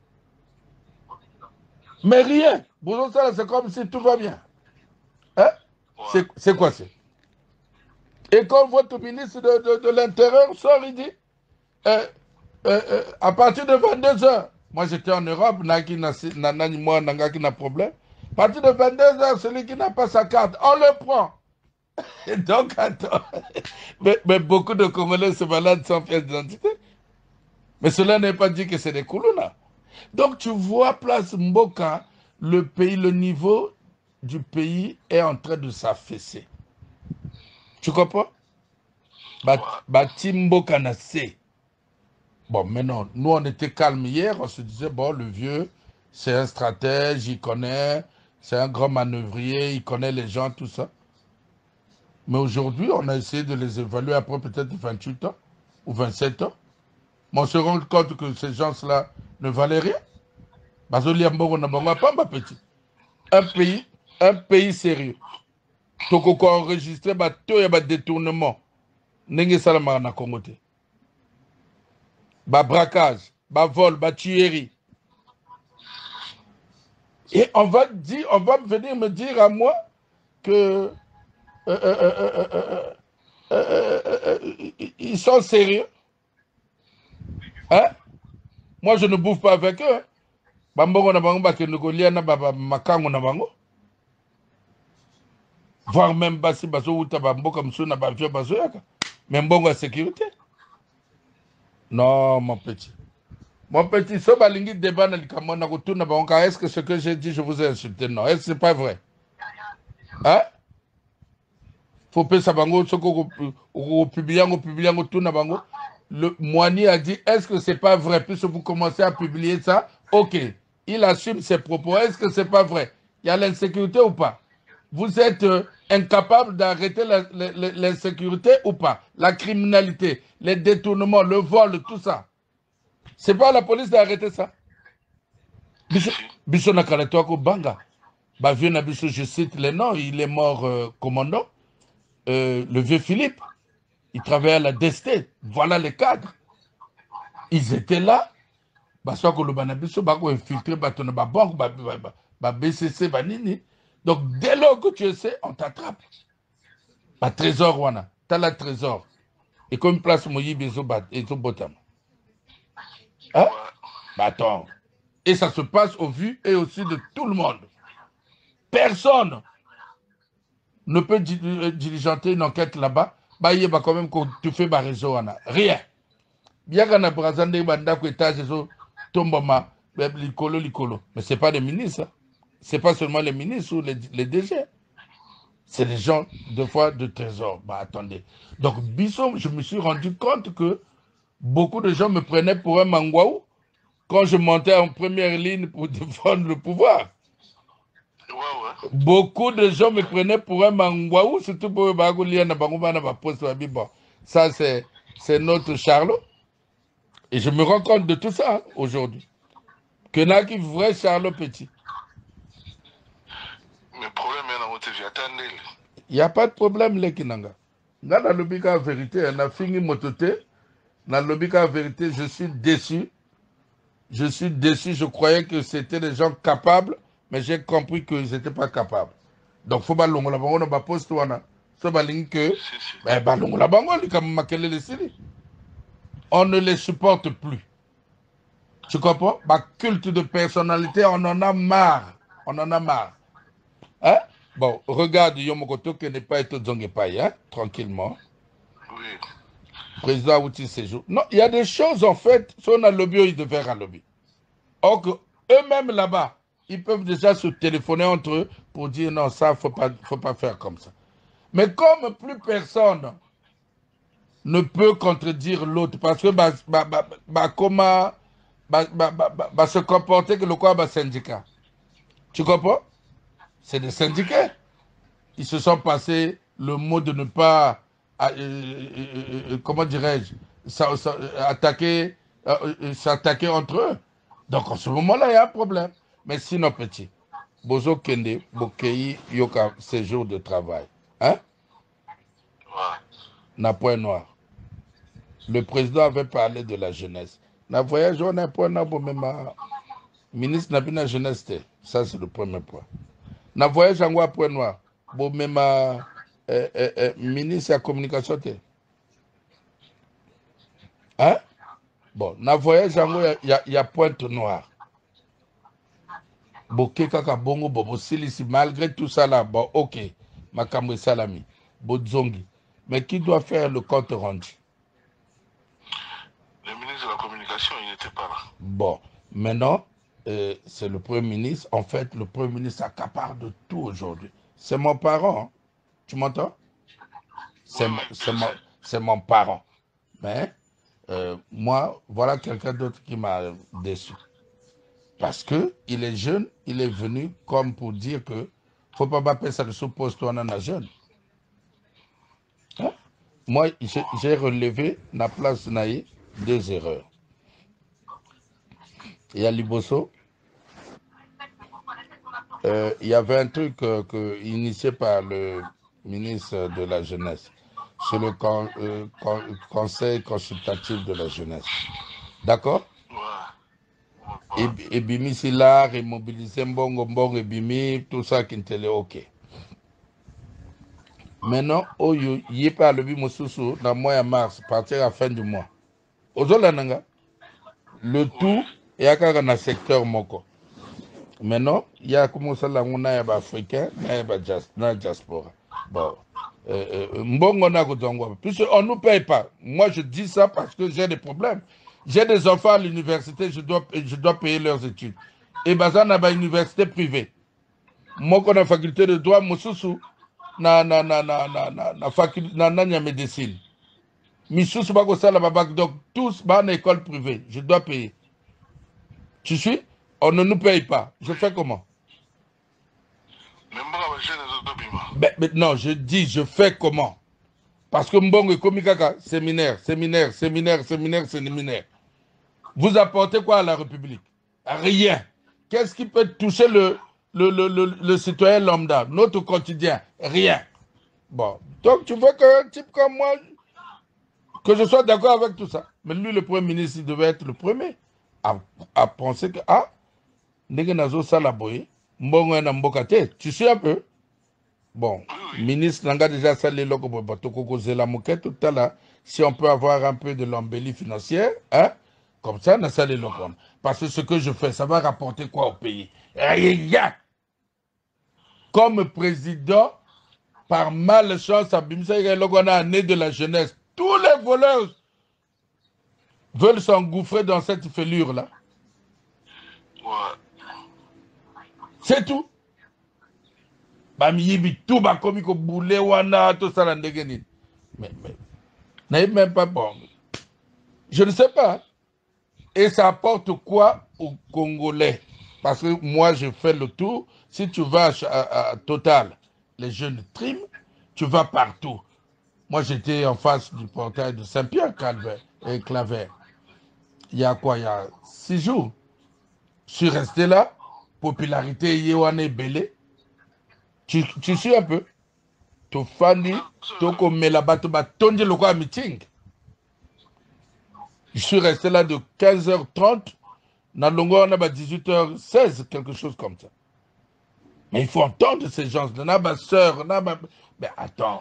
Mais rien. Pour ça, c'est comme si tout va bien. Hein? C'est quoi c'est? Et quand votre ministre de, de, de l'Intérieur sort, il dit, euh, euh, euh, à partir de vingt-deux heures, moi j'étais en Europe, naki na nani moi nangaki na problème. À partir de vingt-deux heures, celui qui n'a pas sa carte, on le prend. Et donc, attends, mais, mais beaucoup de Congolais se baladent sans pièce d'identité. Mais cela n'est pas dit que c'est des Koulouna. Donc tu vois, place Mboka, le pays, le niveau du pays est en train de s'affaisser. Tu comprends? Bati Mboka na se. Bon, maintenant, nous on était calmes hier, on se disait, bon, le vieux, c'est un stratège, il connaît, c'est un grand manœuvrier, il connaît les gens, tout ça. Mais aujourd'hui, on a essayé de les évaluer après peut-être vingt-huit ans ou vingt-sept ans. Mais on se rend compte que ces gens-là ne valaient rien. Un pays, un pays sérieux. Toko ko enregistré ba to ya ba détournement. Nenge salama na Congo te. Ba braquage, ba vol, ba tuerie. Et on va dire, on va venir me dire à moi que euh, euh, euh, euh, euh, euh, ils sont sérieux. Hein? Moi, je ne bouffe pas avec eux. Bambongo na bango bakendeko lia na baba makango na bango. Voire même basi baso uta bamboka mso na bavio baso yaka. Mais mbongo à sécurité. Non, mon petit. Mon petit, so balingi débat na likambo na kutuna bango. Est-ce que ce que j'ai dit, je vous ai insulté? Non, est-ce que c'est pas vrai? Hein? Faut payer sa bango, soko au publier, au publier, au tout na bango. Le Moani a dit, est-ce que c'est pas vrai? Puisque vous commencez à publier ça, ok. Il assume ses propos. Est-ce que c'est pas vrai? Il y a l'insécurité ou pas? Vous êtes euh, incapable d'arrêter l'insécurité ou pas? La criminalité, les détournements, le vol, tout ça. C'est pas à la police d'arrêter ça. Biso Nakalatoako Banga. Je cite les noms, il est mort euh, commandant. Euh, le vieux Philippe, il travaillait à la D S T. Voilà les cadres. Ils étaient là. Parce que le banabiso va infiltrer la banque, la B C C, banini. Donc dès lors que tu sais, on t'attrape. Le trésor, wana. T'as le trésor. Et comme place Moïse, ils ont botam. Hein? Bah attends. Et ça se passe au vu et au su de tout le monde. Personne ne peut diligenter une enquête là-bas. Bah, il y a quand même que tu fais ma réseau, wana. Rien. Bien qu'on a présenté un étage, tombama, licolo, licolo. Mais ce n'est pas les ministres. Hein. Ce n'est pas seulement les ministres ou les, les D G. C'est les gens, deux fois, de trésor. Bah, attendez. Donc, Bissot, je me suis rendu compte que beaucoup de gens me prenaient pour un mangwaou quand je montais en première ligne pour défendre le pouvoir. Ouais, ouais. Beaucoup de gens me prenaient pour un mangwaou, surtout pour le poste. Bon, ça, c'est notre Charlot. Et je me rends compte de tout ça hein, aujourd'hui. Que là qui vrai Charlot Petit. Mais le problème est dans votre vie. Attendez. Il n'y a pas de problème, les Kinanga. Dans la lobika vérité, on a fini mototé. Dans la lobika vérité, je suis déçu. Je suis déçu. Je croyais que c'était des gens capables, mais j'ai compris qu'ils n'étaient pas capables. Donc, il faut que l'on ait un poste. On ne les supporte plus. Tu comprends? Ma culte de personnalité, on en a marre. On en a marre. Hein? Bon, regarde Yomokoto qui n'est pas été Zongepai, hein? Tranquillement. Oui. Président Outi Séjour. Non, il y a des choses, en fait, si on a lobby, ils devaient faire un lobby. Or que eux-mêmes là-bas, ils peuvent déjà se téléphoner entre eux pour dire non, ça, il ne faut pas, faut pas faire comme ça. Mais comme plus personne ne peut contredire l'autre, parce que bah, bah, bah, bah, comment bah, bah, bah, bah, bah, se comporter que le quoi bah, syndicat. Tu comprends? C'est des syndicats. Ils se sont passés le mot de ne pas, euh, euh, euh, comment dirais-je, attaquer, euh, s'attaquer entre eux. Donc en ce moment-là, il y a un problème. Mais sinon, petit, Bozo Kende, Bokei, Yoka, séjour de travail. Hein? Ouais. Na point noir. Le président avait parlé de la jeunesse. Na voyage, on a point noir, même ministre n'a pas de jeunesse. Ça, c'est le premier point. Na voyage, on a point noir. Bon, même euh, euh, euh, ministre de la communication. Hein? Bon, na voyage yango ya, ya, ya Pointe Noire. Boké kaka bongo bobo silisi malgré tout ça là, bon ok, makambo salami, bodzongi. Mais qui doit faire le compte rendu? Le ministre de la Communication, il n'était pas là. Bon, maintenant, euh, c'est le Premier ministre. En fait, le Premier ministre s'accapare de tout aujourd'hui. C'est mon parent, hein. Tu m'entends? C'est Oui, mon, oui, c'est je mon, sais. c'est mon parent. Mais euh, moi, voilà quelqu'un d'autre qui m'a déçu. Parce qu'il est jeune, il est venu comme pour dire que faut pas battre ça de suppose toi on a jeune. Hein? Moi, j'ai j'ai relevé la place naïe deux erreurs. Il y a Liboso. Euh, il y avait un truc euh, que, initié par le ministre de la Jeunesse sur le con, euh, con, conseil consultatif de la jeunesse. D'accord? Ouais. Et, Ouais. et Bimi Silla, remobiliser Mbongo Mbongo et Bimi, tout ça qui était ok. Maintenant, il y a pas le Bimosusu dans le mois de mars, à partir de la fin du mois. Ozolananga, le tout est à dans le secteur Moko. Maintenant, il y a comme ça, on a un africain, on a un diaspora. Bon. Euh, euh, Mbongo na Kodongwa. Puisqu'on ne nous paye pas. Moi, je dis ça parce que j'ai des problèmes. J'ai des enfants à l'université, je dois, je dois payer leurs études. Et Bazan a une université privée. Moi, qu'on a faculté de droit, Moussoussou, na na na na na na na faculté na na médecine. Missoussou bako sala babak donc tous ba en école privée, je dois payer. Tu suis? On ne nous paye pas. Je fais comment? Mais, mais non, je dis, je fais comment? Parce que Mbongo et Komikaka, séminaire, séminaire, séminaire, séminaire, séminaire. Vous apportez quoi à la République? Rien. Qu'est-ce qui peut toucher le, le, le, le, le citoyen lambda, notre quotidien? Rien. Bon, donc tu veux qu'un type comme moi, que je sois d'accord avec tout ça. Mais lui, le Premier ministre, il devait être le premier à, à penser que, ah, Negenazo Salaboye, Mbongo et Mbokate, tu sais un peu? Bon, ministre n'a déjà salé le Tokoko Zela Mouket tout à l'heure. Si on peut avoir un peu de l'embellie financière, hein, comme ça, on a salé le compte. Parce que ce que je fais, ça va rapporter quoi au pays? Rien. Comme président, par malchance, à Bimsa Logona, né de la jeunesse, tous les voleurs veulent s'engouffrer dans cette fêlure-là. C'est tout. Bamiyibi tout ba komi ko boule wana tout ça la ndegeni. Mais mais n'est même pas bon. Je ne sais pas. Et ça apporte quoi aux Congolais? Parce que moi je fais le tour. Si tu vas à, à, à Total, les jeunes triment, tu vas partout. Moi j'étais en face du portail de Saint-Pierre et Claver. Il y a quoi? Il y a six jours. Je suis resté là. Popularité Yewane Belé. Tu, tu suis un peu? Tofandi, Toko Melaba, Toba, Tondi Loko meeting. Je suis resté là de quinze heures trente, Nalongo, on a dix-huit heures seize, quelque chose comme ça. Mais il faut entendre ces gens. Ma soeur, mais attends,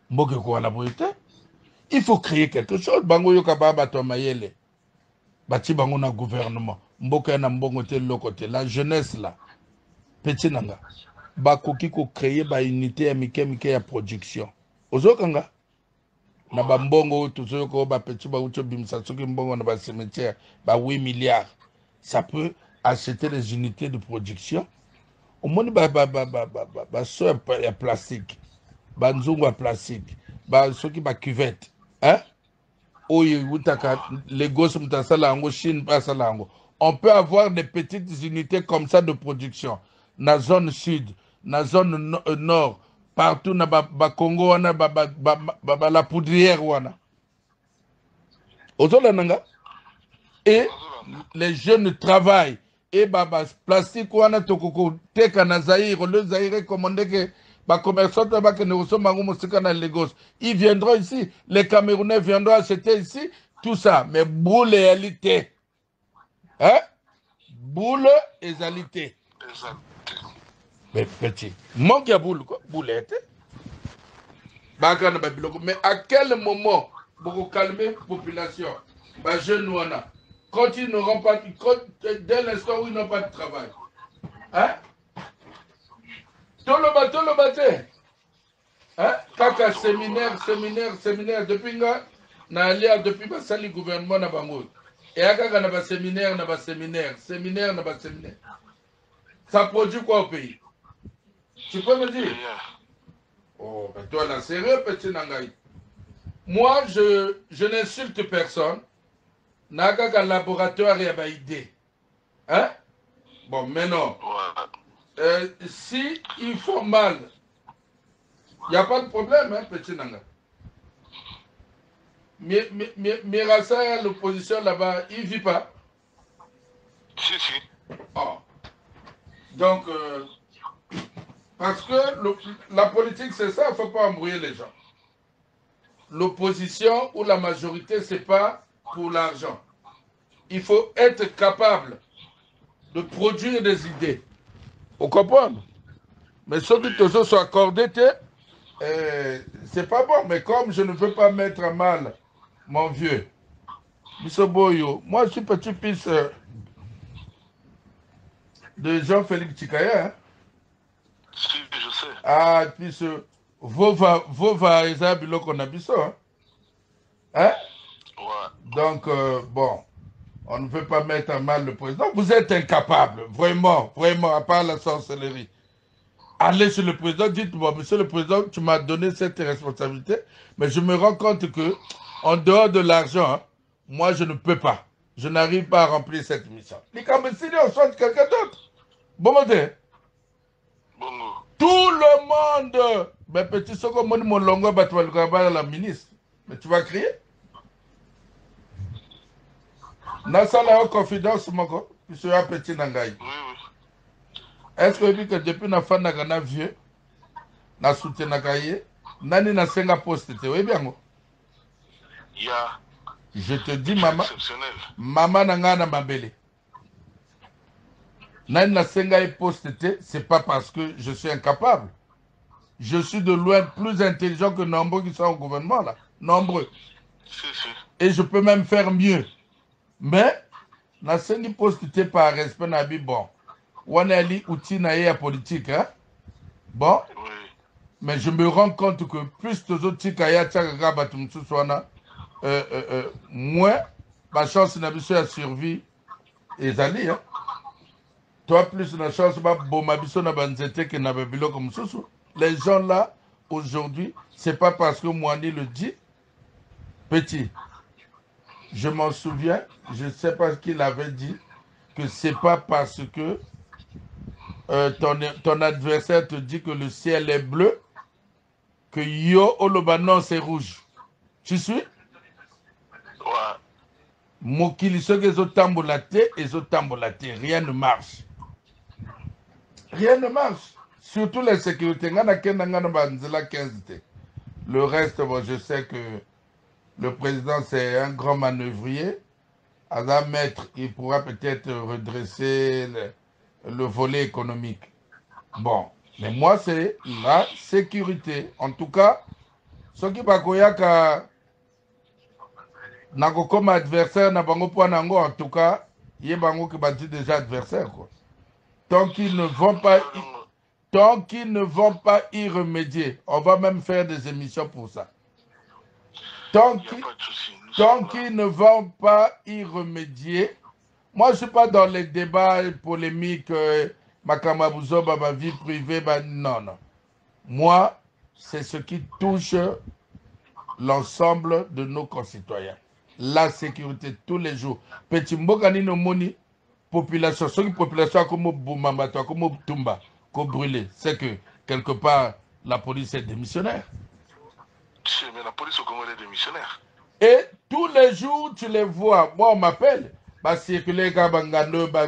il faut créer quelque chose. Bango Yokaba Batomayele, Bati Bango na gouvernement, Mboka na Mbongo te lokote, la jeunesse là, petit nanga. Bakoki ko créer ba unité ya mike mike ya production. Ozokanga na ba mbongo tuzo ko ba petit ba ucho bimsa soki mbongo na ba cimetière ba huit milliards. Ça peut acheter les unités de production. Au moins ba ba ba ba ba ba, ba so ya plastique. Ba nzungu ya plastique. Ba soki ba cuvette. Hein? Oye utaka Lagos mutasala ngo Chine pas sala ngo. On peut avoir des petites unités comme ça de production. Na zone sud, na zone no, euh, nord, partout na ba, ba Congo wana ba, ba, ba, ba, ba la poudrière wana. Ozola nanga. Et les jeunes travaillent. Et ba, ba plastique wana tokoko teka na Zaïre, le Zaïre commandé que ba commerçants ba que nous sommes en musika na Lagos. Ils viendront ici, les Camerounais viendront acheter ici, tout ça. Mais boule et réalité. Hein? Boule et réalité. Mais petit, manque à boule, quoi, boulette. Mais à quel moment, pour calmer la population, les jeunes, quand ils n'auront pas, quand, dès l'instant où ils n'ont pas de travail. Hein? Tout le bateau, le bateau. Hein? Kaka, séminaire, séminaire, séminaire. Depuis nga, na alia, depuis que le gouvernement n'a pas mot. Et à Kaka, n'a pas séminaire, n'a pas séminaire, séminaire, n'a pas séminaire. Ça produit quoi au pays? Tu peux me dire? Oh, ben toi, là, sérieux, petit Nangaï. Moi, je, je n'insulte personne. N'a qu'un laboratoire et une idée. Hein? Bon, mais non. Euh, si ils font mal, il n'y a pas de problème, hein, petit Nanga. Mirasa, l'opposition là-bas, il ne vit pas. Si, si. Oh. Donc, euh, parce que le, la politique, c'est ça, il ne faut pas embrouiller les gens. L'opposition ou la majorité, ce n'est pas pour l'argent. Il faut être capable de produire des idées. Vous comprenez? Mais ceux qui te sont accordés, euh, c'est pas bon. Mais comme je ne veux pas mettre à mal mon vieux, Boyo, moi je suis petit-fils euh, de Jean-Félix Tchikaya. Hein? Si, je sais. Ah, puis ce Vova, Vova Eza Biloko Nabiso. Hein? Hein? Ouais. Donc, euh, bon, on ne veut pas mettre à mal le président. Vous êtes incapable, vraiment, vraiment, à part la sorcellerie. Allez sur le président, dites-moi, monsieur le président, tu m'as donné cette responsabilité, mais je me rends compte que, en dehors de l'argent, hein, moi, je ne peux pas. Je n'arrive pas à remplir cette mission. Les Kambesini, on soit quelqu'un d'autre. Bon, modèle. Bongo. Tout le monde. Mais petit Soko, mon mon longo, bah, tu vas le graber la ministre. Mais tu vas crier. Nasa la confidence, mon gars. Tu seras petit Nangaï. Oui, oui. Est-ce que vu que depuis na fan na gana vieux, na soutien na kaye, nani na senga poste te, oui bien. Ya. Je te dis maman, exceptionnel. maman na nga na mabele. Nani na senga poste te, c'est pas parce que je suis incapable. Je suis de loin plus intelligent que nombreux qui sont au gouvernement là, nombreux. Si, si. Et je peux même faire mieux. Mais na sengi poste te par respect na bi bon. On a li outil na ya politique, hein? Bon, oui. Mais je me rends compte que plus les autres kaya tchaka batumsu swana, euh, euh, euh, moins ma chance n'a pas à survie et ali, hein? Toi plus la chance ba bomabiso na banzete que na babilo comme sousou. Les gens là aujourd'hui, c'est pas parce que Moani le dit, petit. Je m'en souviens, je ne sais pas ce qu'il avait dit, que c'est pas parce que Euh, ton, ton adversaire te dit que le ciel est bleu, que yo olobanon c'est rouge. Tu suis? Ouais. Mokili ceux qui ont tambolate et ont tambolate. Rien ne marche. Rien ne marche. Surtout les sécurités. Le reste, bon, je sais que le président c'est un grand manœuvrier. À un maître, il pourra peut-être redresser le, le volet économique. Bon, mais moi, c'est la sécurité. En tout cas, ce qui va koyaka nako comme adversaire na bango po nango, en tout cas, yé bango qui bâtit déjà adversaire quoi. Tant qu'ils ne vont pas y, tant qu'ils ne vont pas y remédier, on va même faire des émissions pour ça. Tant qu'ils tant qu'ils ne vont pas y remédier, moi je suis pas dans les débats polémiques. Euh, Makamabouzo, ma vie privée, bah, non, non. Moi, c'est ce qui touche l'ensemble de nos concitoyens. La sécurité tous les jours. Petit Mbokani no moni, population, ce qui population comme Boumambato, comme Tumba, comme brûlé, c'est que quelque part, la police est démissionnaire. Mais la police au Congo est démissionnaire. Et tous les jours, tu les vois. Moi, on m'appelle. Bah, circuler Kabangano, bah,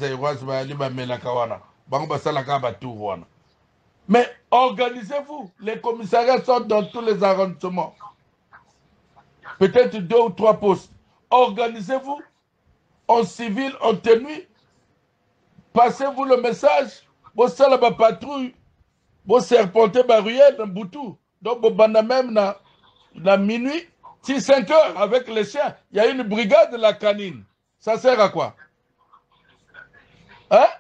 mais organisez-vous. Les commissariats sont dans tous les arrondissements. Peut-être deux ou trois postes. Organisez-vous en civil, en tenue. Passez-vous le message. Vous savez la patrouille. Vous serpentez la ruelle dans Boutou. Donc, vous bandez même dans minuit. Si cinq heures avec les chiens, il y a une brigade de la canine. Ça sert à quoi? Hein?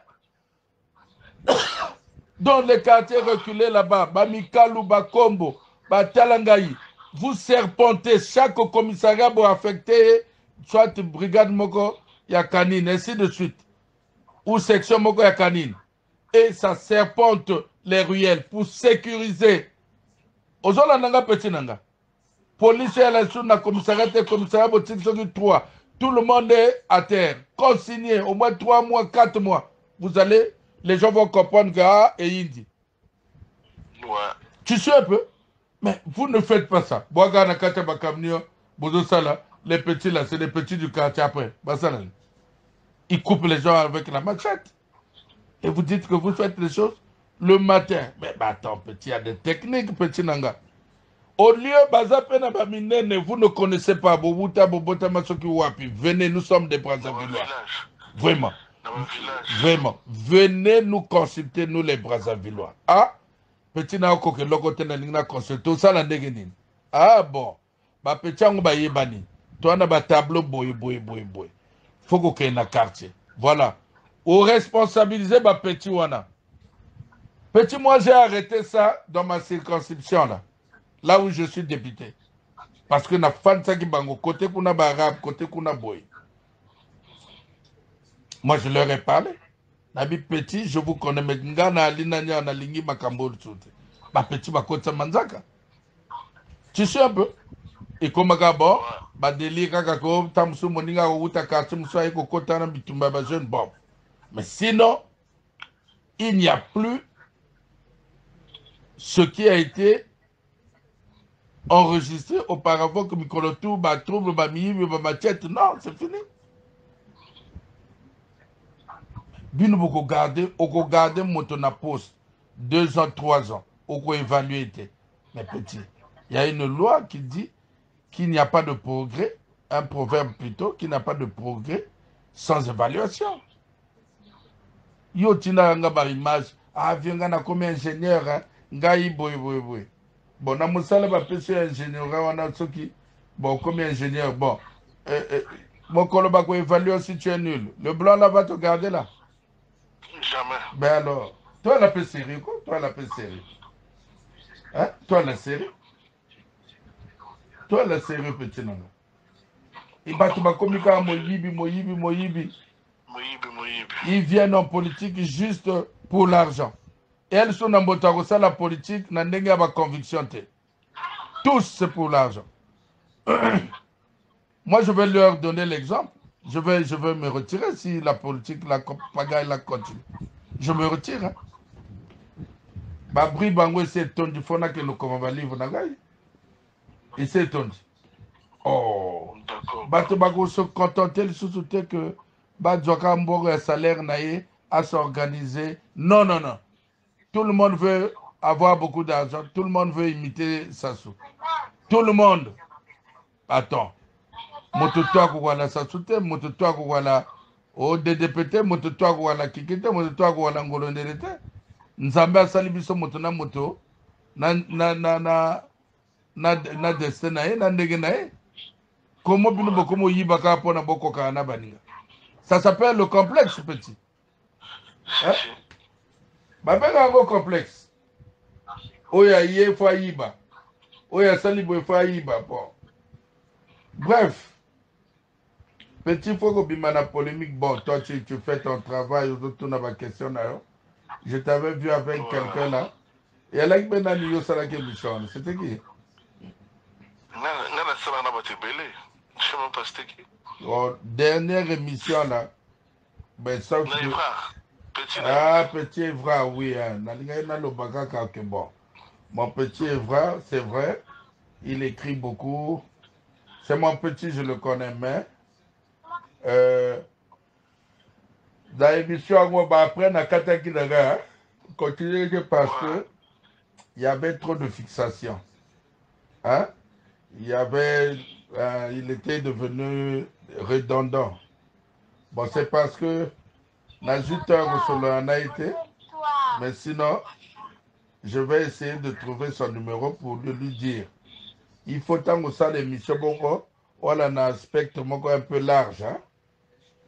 Dans les quartiers reculés là-bas, Bamikalou, Bakombo, Batalangaï, vous serpentez chaque commissariat pour affecter soit brigade Moko Yakanine, ainsi de suite, ou section Moko Yakanine. Et ça serpente les ruelles pour sécuriser. Ozola nanga petit nanga. Police et la sous na commissariat et commissariat boutique sur trois. Tout le monde est à terre. Consigné au moins trois mois, quatre mois. Vous allez, les gens vont comprendre que ah, et Indi. Ouais. Tu sais un peu? Mais vous ne faites pas ça. Boagana Kata Bakamnio, Boudosala, les petits là, c'est les petits du quartier après. Basala. Ils coupent les gens avec la machette. Et vous dites que vous faites les choses le matin. Mais bah, attends, petit, il y a des techniques, petit Nanga. Au lieu, Bazapena Baminene, vous ne connaissez pas Bobuta, Bobota, Masoki Wapi. Venez, nous sommes des Brazzavillois. Vraiment. Vraiment. Venez nous consulter, nous les Brazzavillois. Ah, petit Naoko, que l'on a consulté, ça l'a déguené. Ah bon. Bah, petit Ango Bayebani. Toi, on a un tableau, boy, boy, boy, boy. Faut qu'on ait un quartier. Voilà. Ou responsabiliser, bah, petit Wana. Petit, moi, j'ai arrêté ça dans ma circonscription, là. Là où je suis député. Parce que na fan ça qui bango côté kuna barabe côté kuna boy. Moi je leur ai parlé. Nabi petit, je vous connais mais ngana alina nya na lingi makambo tsote. Ba petit ba kota manzaka. Tu sais un peu. Et comme bon, ba deli kaka ko tamsu moninga uta katum so ko kota na bitumba ba jeune bon. Mais sinon il n'y a plus ce qui a été enregistré auparavant que Mikolotou, bah, trouble, bah, miibi, bah, machette. Non, c'est fini. Bino, vous garder, vous garder mon poste deux ans, trois ans, vous évaluer. Mais petit, il y a une loi qui dit qu'il n'y a pas de progrès, un proverbe plutôt, qu'il n'y a pas de progrès sans évaluation. Yo, tina nga ba image, ah, viens, nga na comme ingénieur, hein, nga yi boy, boy, boy. Bon, dans mon salaire, je suis ingénieur. On a ceux qui. Bon, comme ingénieur, bon. Euh, euh, mon collègue va évaluer si tu es nul. Le blanc là va te garder là. Jamais. Ben alors, toi la paix série, quoi? Toi la paix série. Hein? Toi la série. Toi la série, petit nana. Et bah, tu vas communiquer à Moyibi, Moyibi, Moyibi. Moyibi, Moyibi. Ils viennent en politique juste pour l'argent. Et elles sont dans Botarossa, la politique, n'a pas de conviction. Tous, c'est pour l'argent. Moi, je vais leur donner l'exemple. Je vais, je vais me retirer si la politique, la pagaille, la continue. Je me retire. Hein. Babri Bango, c'est étonné. Il faut que nous commençons à vivre. Et c'est étonné. Oh. Bato Bago se contenter de soutenir que Badjoka Mbogo un salaire naïe à s'organiser. Non, non, non. Tout le monde veut avoir beaucoup d'argent. Tout le monde veut imiter Sassou. Tout le monde. Attends. Mototoa kuwala Sasute, mototoa kuwala o D D P T, mototoa kuwala Kikite, mototoa kuwala Ngolonderete. Nzambe asali biso moto na moto na na na na na na destin na ye na ndenge na ye. Comment bino bokomo yibaka pona boko kana baninga. Ça s'appelle le complexe petit. Hein? Babenga ngo complexe. Oya ye fo yiba. Oya sali bo fo yiba bon. Bref. Petit, il faut que la polémique, bon, toi tu, tu fais ton travail, autour de ma question. Je t'avais vu avec ouais. quelqu'un là. Et elle a dit que c'était qui? Oh, dernière émission là. Ben, ça, que... Petit ah, petit Evra, oui. Hein. Bon. Mon petit Evra, c'est vrai. Il écrit beaucoup. C'est mon petit, je le connais, mais. Euh, dans l'émission, après, on a Katakinaga, continuer parce que il y avait trop de fixation. Hein? Il y avait, euh, il était devenu redondant. Bon, c'est parce que l'ajouteur sur le en a été, mais sinon, je vais essayer de trouver son numéro pour lui dire. Il faut tant que ça l'émission, bon, on a un spectre un peu large, hein?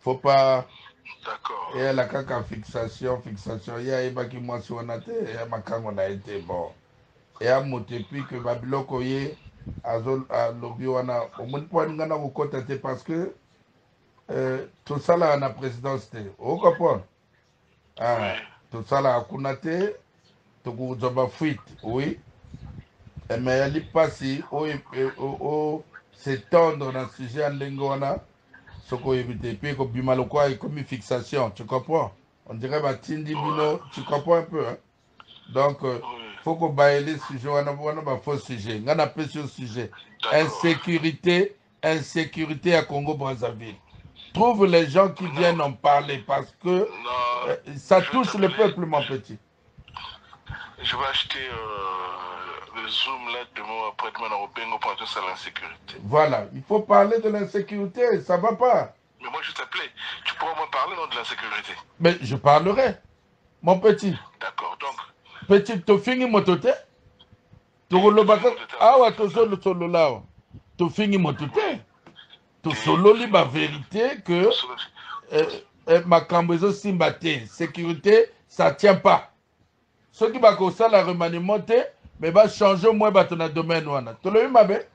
faut pas D'accord. et la caca fixation fixation il y a pas qui moi sur on a été et ma quand on a été bon et à monter puis que babiloko yé azol à lobby on a au moins point ngana ko contacter parce que euh, tout ça là na présidence té au comprendre ah tout ça là kunate to ko zoba fuite oui et mais elle est passé au au s'étendre dans ce sujet en lingona soko éviter puis ko bimalo quoi et comme fixation tu comprends on dirait bah tindi bino tu comprends un peu hein? Donc euh, faut qu'on baille les sujets on a on a faux sujet on a plus sur sujet insécurité insécurité à Congo Brazzaville trouve les gens qui viennent en parler parce que euh, ça touche le peuple mon petit. Je vais acheter euh, le Zoom là demain après-demain au Bengo pour tout ça l'insécurité. Voilà, il faut parler de l'insécurité, ça va pas. Mais moi je t'appelais, tu pourras me parler non de l'insécurité. Mais je parlerai, mon petit. D'accord, donc. Petit, tu finis mon toté? Tu roules ah ouais, tu solo solo là. Tu finis mon toté? Tu solo li la vérité que euh, euh, ma cambezo simbate, sécurité, ça tient pas. Ce qui va causer la remaniement, mais va changer moins dans le domaine. Tu l'as vu, ma belle?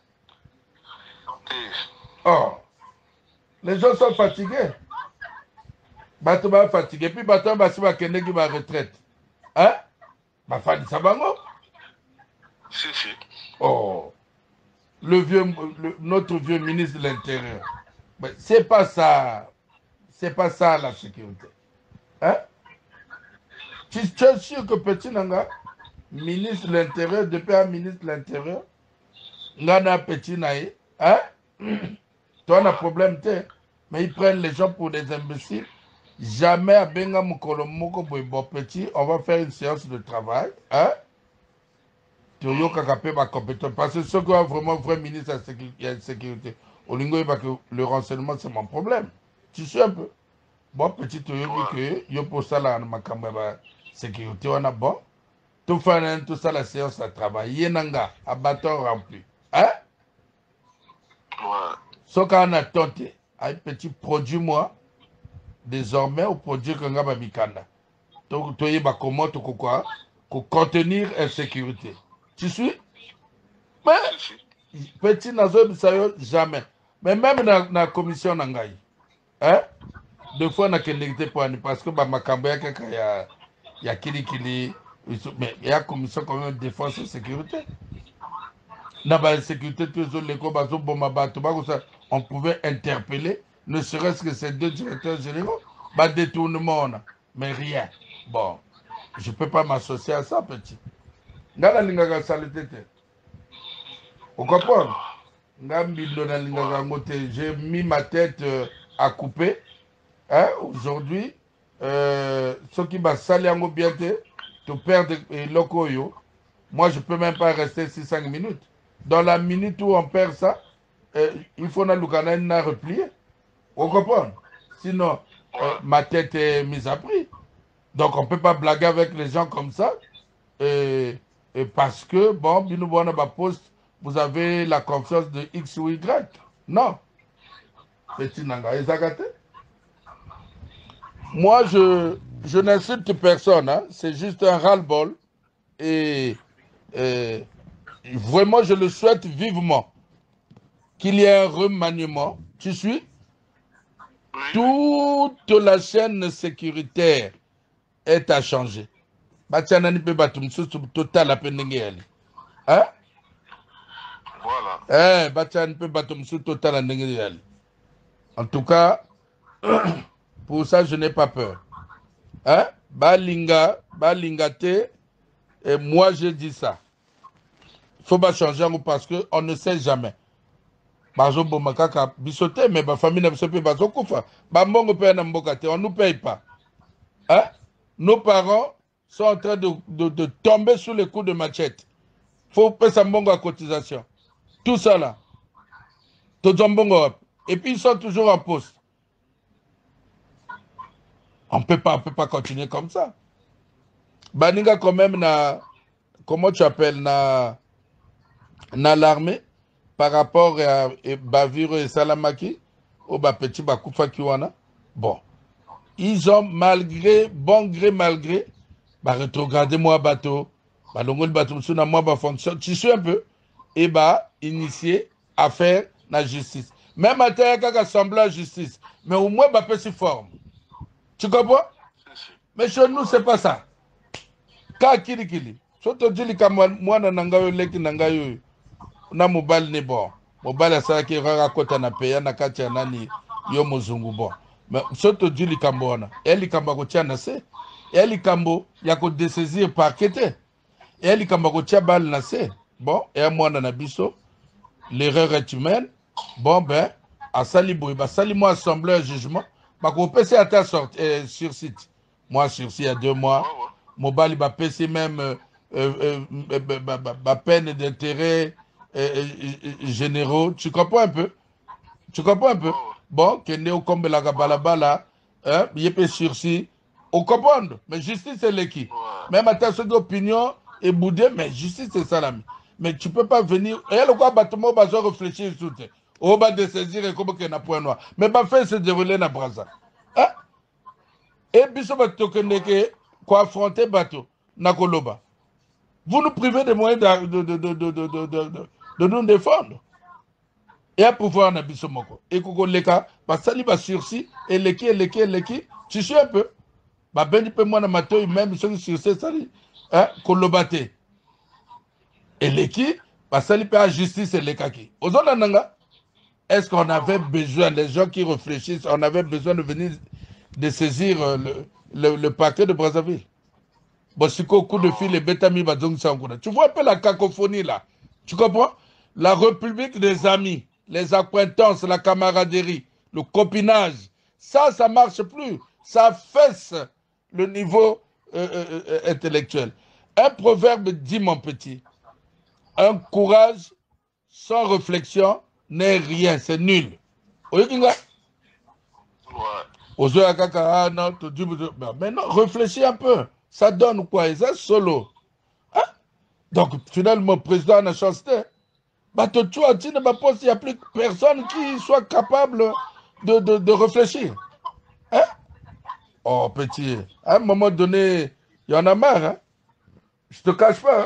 Oh, les gens sont fatigués. Bato va fatigué. Puis bato va se faire qui va retraite. Hein? Ma femme, ça va non? Si, si. Oh, le vieux, le, notre vieux ministre de l'Intérieur. Mais c'est pas ça. C'est pas ça la sécurité. Hein? Tu, tu es sûr que petit nanga, ministre de l'Intérieur, depuis un ministre de l'Intérieur, n'a petit naïe, hein? Tu as un problème, mais ils prennent les gens pour des imbéciles. Jamais à Benga Mukolo Moko Boibo Petit, on va faire une séance de travail. Hein? Tu as ma compétence. Parce que ce qui est vraiment vrai ministre de la sécurité, au lingo, le renseignement, c'est mon problème. Tu sais un peu. Bon, petit, tu as dit que yo pour ça, là, ma sécurité, on a bon. Tout fait tout ça, la séance de travail. Yenanga, à bâton rempli. Hein? Ouais. Ce qu'on a tenté, un petit produit, moi, désormais, au produit que nous avons mis. Tu sais comment tu quoi pour contenir l'insécurité. Tu suis? Mais, petit, nazo, jamais. Mais même dans la commission, nangai. Hein? Deux fois, on a connecté pour nous parce que ma cambier il y a il y a kili kili mais il y a commission quand même de défense et sécurité. Dans la sécurité, tous les combats on pouvait interpeller, ne serait-ce que ces deux directeurs généraux, bah détournement, mais rien. Bon, je ne peux pas m'associer à ça, petit. Vous comprenez? J'ai mis ma tête euh, à couper. Hein? Aujourd'hui, euh, ceux qui m'a salé en bien, tu perds les locaux. Moi, je ne peux même pas rester six cinq minutes. Dans la minute où on perd ça, euh, il faut que replier. Vous comprenez? Sinon, euh, ma tête est mise à prix. Donc, on ne peut pas blaguer avec les gens comme ça. Et, et parce que, bon, poste, vous avez la confiance de X ou Y. Non. Petit Nanga, moi, je, je n'insulte personne. Hein. C'est juste un ras-le-bol. Et, et vraiment, je le souhaite vivement qu'il y ait un remaniement. Tu suis? Toute la chaîne sécuritaire est à changer. Total hein? Voilà. Eh, total en tout cas, pour ça, je n'ai pas peur. Hein? Balinga, balingate, et moi je dis ça. Il ne faut pas changer parce qu'on ne sait jamais. Bazo bomakaka bisote, mais ma famille ne peut pas kufa. Bambongo pe na mbokate, on ne nous paye pas. Hein? Nos parents sont en train de, de, de tomber sous les coups de machette. Il faut payer sa mbongo à cotisation. Tout ça là. Et puis ils sont toujours en poste. On ne peut pas, on peut pas continuer comme ça. Baninga quand même na, comment tu appelles, na, na l'armée par rapport à, à Baviro et Salamaki, au ba petit Bakoufa Kiwana. Bon. Ils ont malgré, bon gré, malgré, bah, rétrogradé moi bateau, bah, le bateau, sous moi, bah, fonction, tu suis un peu, et bah, initié à faire la justice. Même à terre, quand assemblée la justice, mais au moins, bah, peut s'y forme. Tu comprends? Mais chez nous, c'est pas ça. Ka kili kili. Soto jili kama mwana nangayo leki nangayo na mobile ni bon. Mobile asala ki rara kota na peya na kati ya nani yo mozungu bon. Mais soto jili kambo wana. Eli kamba kotia na se. Eli kambo ya ko dessaisir parquet. Eli kamba kotia bal na se. Bon, et mwana na biso. L'erreur est humaine. Bon ben, asali boy, ba sali moi assembler un jugement. Ba ko pese ata sorte euh, sur site. Moi sur site il y a deux mois. Mobile va passer même euh, euh, euh, bah, bah, bah, peine d'intérêt euh, euh, généraux. Tu comprends un peu? Tu comprends un peu? Bon, que ne au combe la gabalabala, hein, il peut sursis. On comprend, mais justice c'est l'équipe. Même à ta seconde opinion et boudé, mais justice c'est ça l'ami. Mais tu peux pas venir. Et le quoi bâtiment va réfléchir sur te. On va dessaisir et comme qu'il n'a point noir. Mais pas faire se dérouler dans Brazza. Hein? Et puis ça va tourner que quoi affronter bateau nakoloba. Vous nous privez des moyens de, de, de, de, de, de, de, de, de nous défendre. Et à pouvoir na biso moko. Et koko leka, ba sali ba sursis, et leki, et leki, et leki, tu sais un peu. Ba beni pe moi na mato, même ceux qui sursis sali, hein, kolobate. Et leki, ba sali pe à justice et lekaki. Ozona nanga, est-ce qu'on avait besoin, les gens qui réfléchissent, on avait besoin de venir, de saisir euh, le, le, le paquet de Brazzaville? Bosiko, coup de fil et Betami Badong Sangouna. Tu vois un peu la cacophonie là. Tu comprends? La République des amis, les acquaintances, la camaraderie, le copinage. Ça, ça marche plus. Ça fesse le niveau euh, euh, euh, intellectuel. Un proverbe dit, mon petit, un courage sans réflexion n'est rien, c'est nul. Mais non, réfléchis un peu. Ça donne quoi? Et ça, solo. Hein? Donc, finalement, le président a changé. Bah, tu vois, il n'y a plus personne qui soit capable de, de, de réfléchir. Hein? Oh, petit. À un moment donné, il y en a marre. Hein? Je te cache pas. Hein?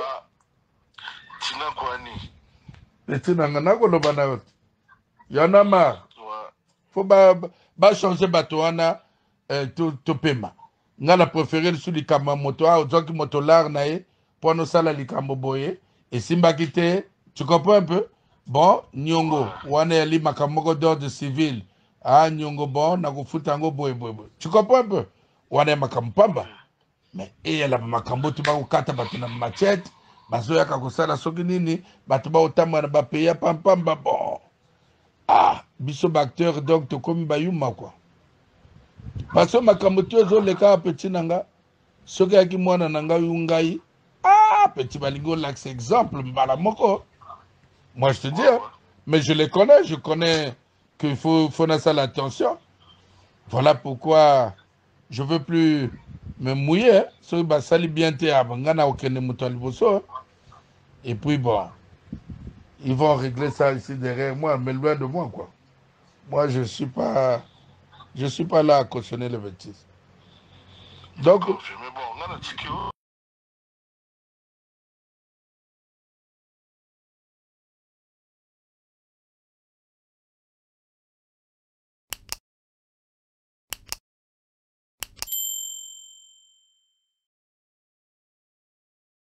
Petit, il y en a marre. Il faut bah, bah changer bateau. Tout paiement. Nga na préféré sur les kama moto a ozoki moto lar na e pour no sala likambo boye et simba kite. Tu comprends un peu? Bon, nyongo wane li makamoko d'ordre civil. Ah nyongo bon na kufuta ngo boye boye boye. Tu comprends un peu? Wane makampamba. Mais et la makambo tu ba ukata batu na machete, bazo ya kakosala soki nini, batu ba otama na ba payer pampamba bon. Ah, biso acteur donc to komi bayuma quoi. Parce que makambo tu ezo leka petit nanga soki aki mwana nanga yungai ah petit balingo l'axe exemple mbala moko. Moi je te dis hein, mais je les connais, je connais qu'il faut faut na ça l'attention. Voilà pourquoi je veux plus me mouiller hein. Soki basali bien te abangana okene muto liboso. Et puis bon, ils vont régler ça ici derrière moi, mais loin de moi quoi. Moi je suis pas Je ne suis pas là à cautionner les bêtises. Donc,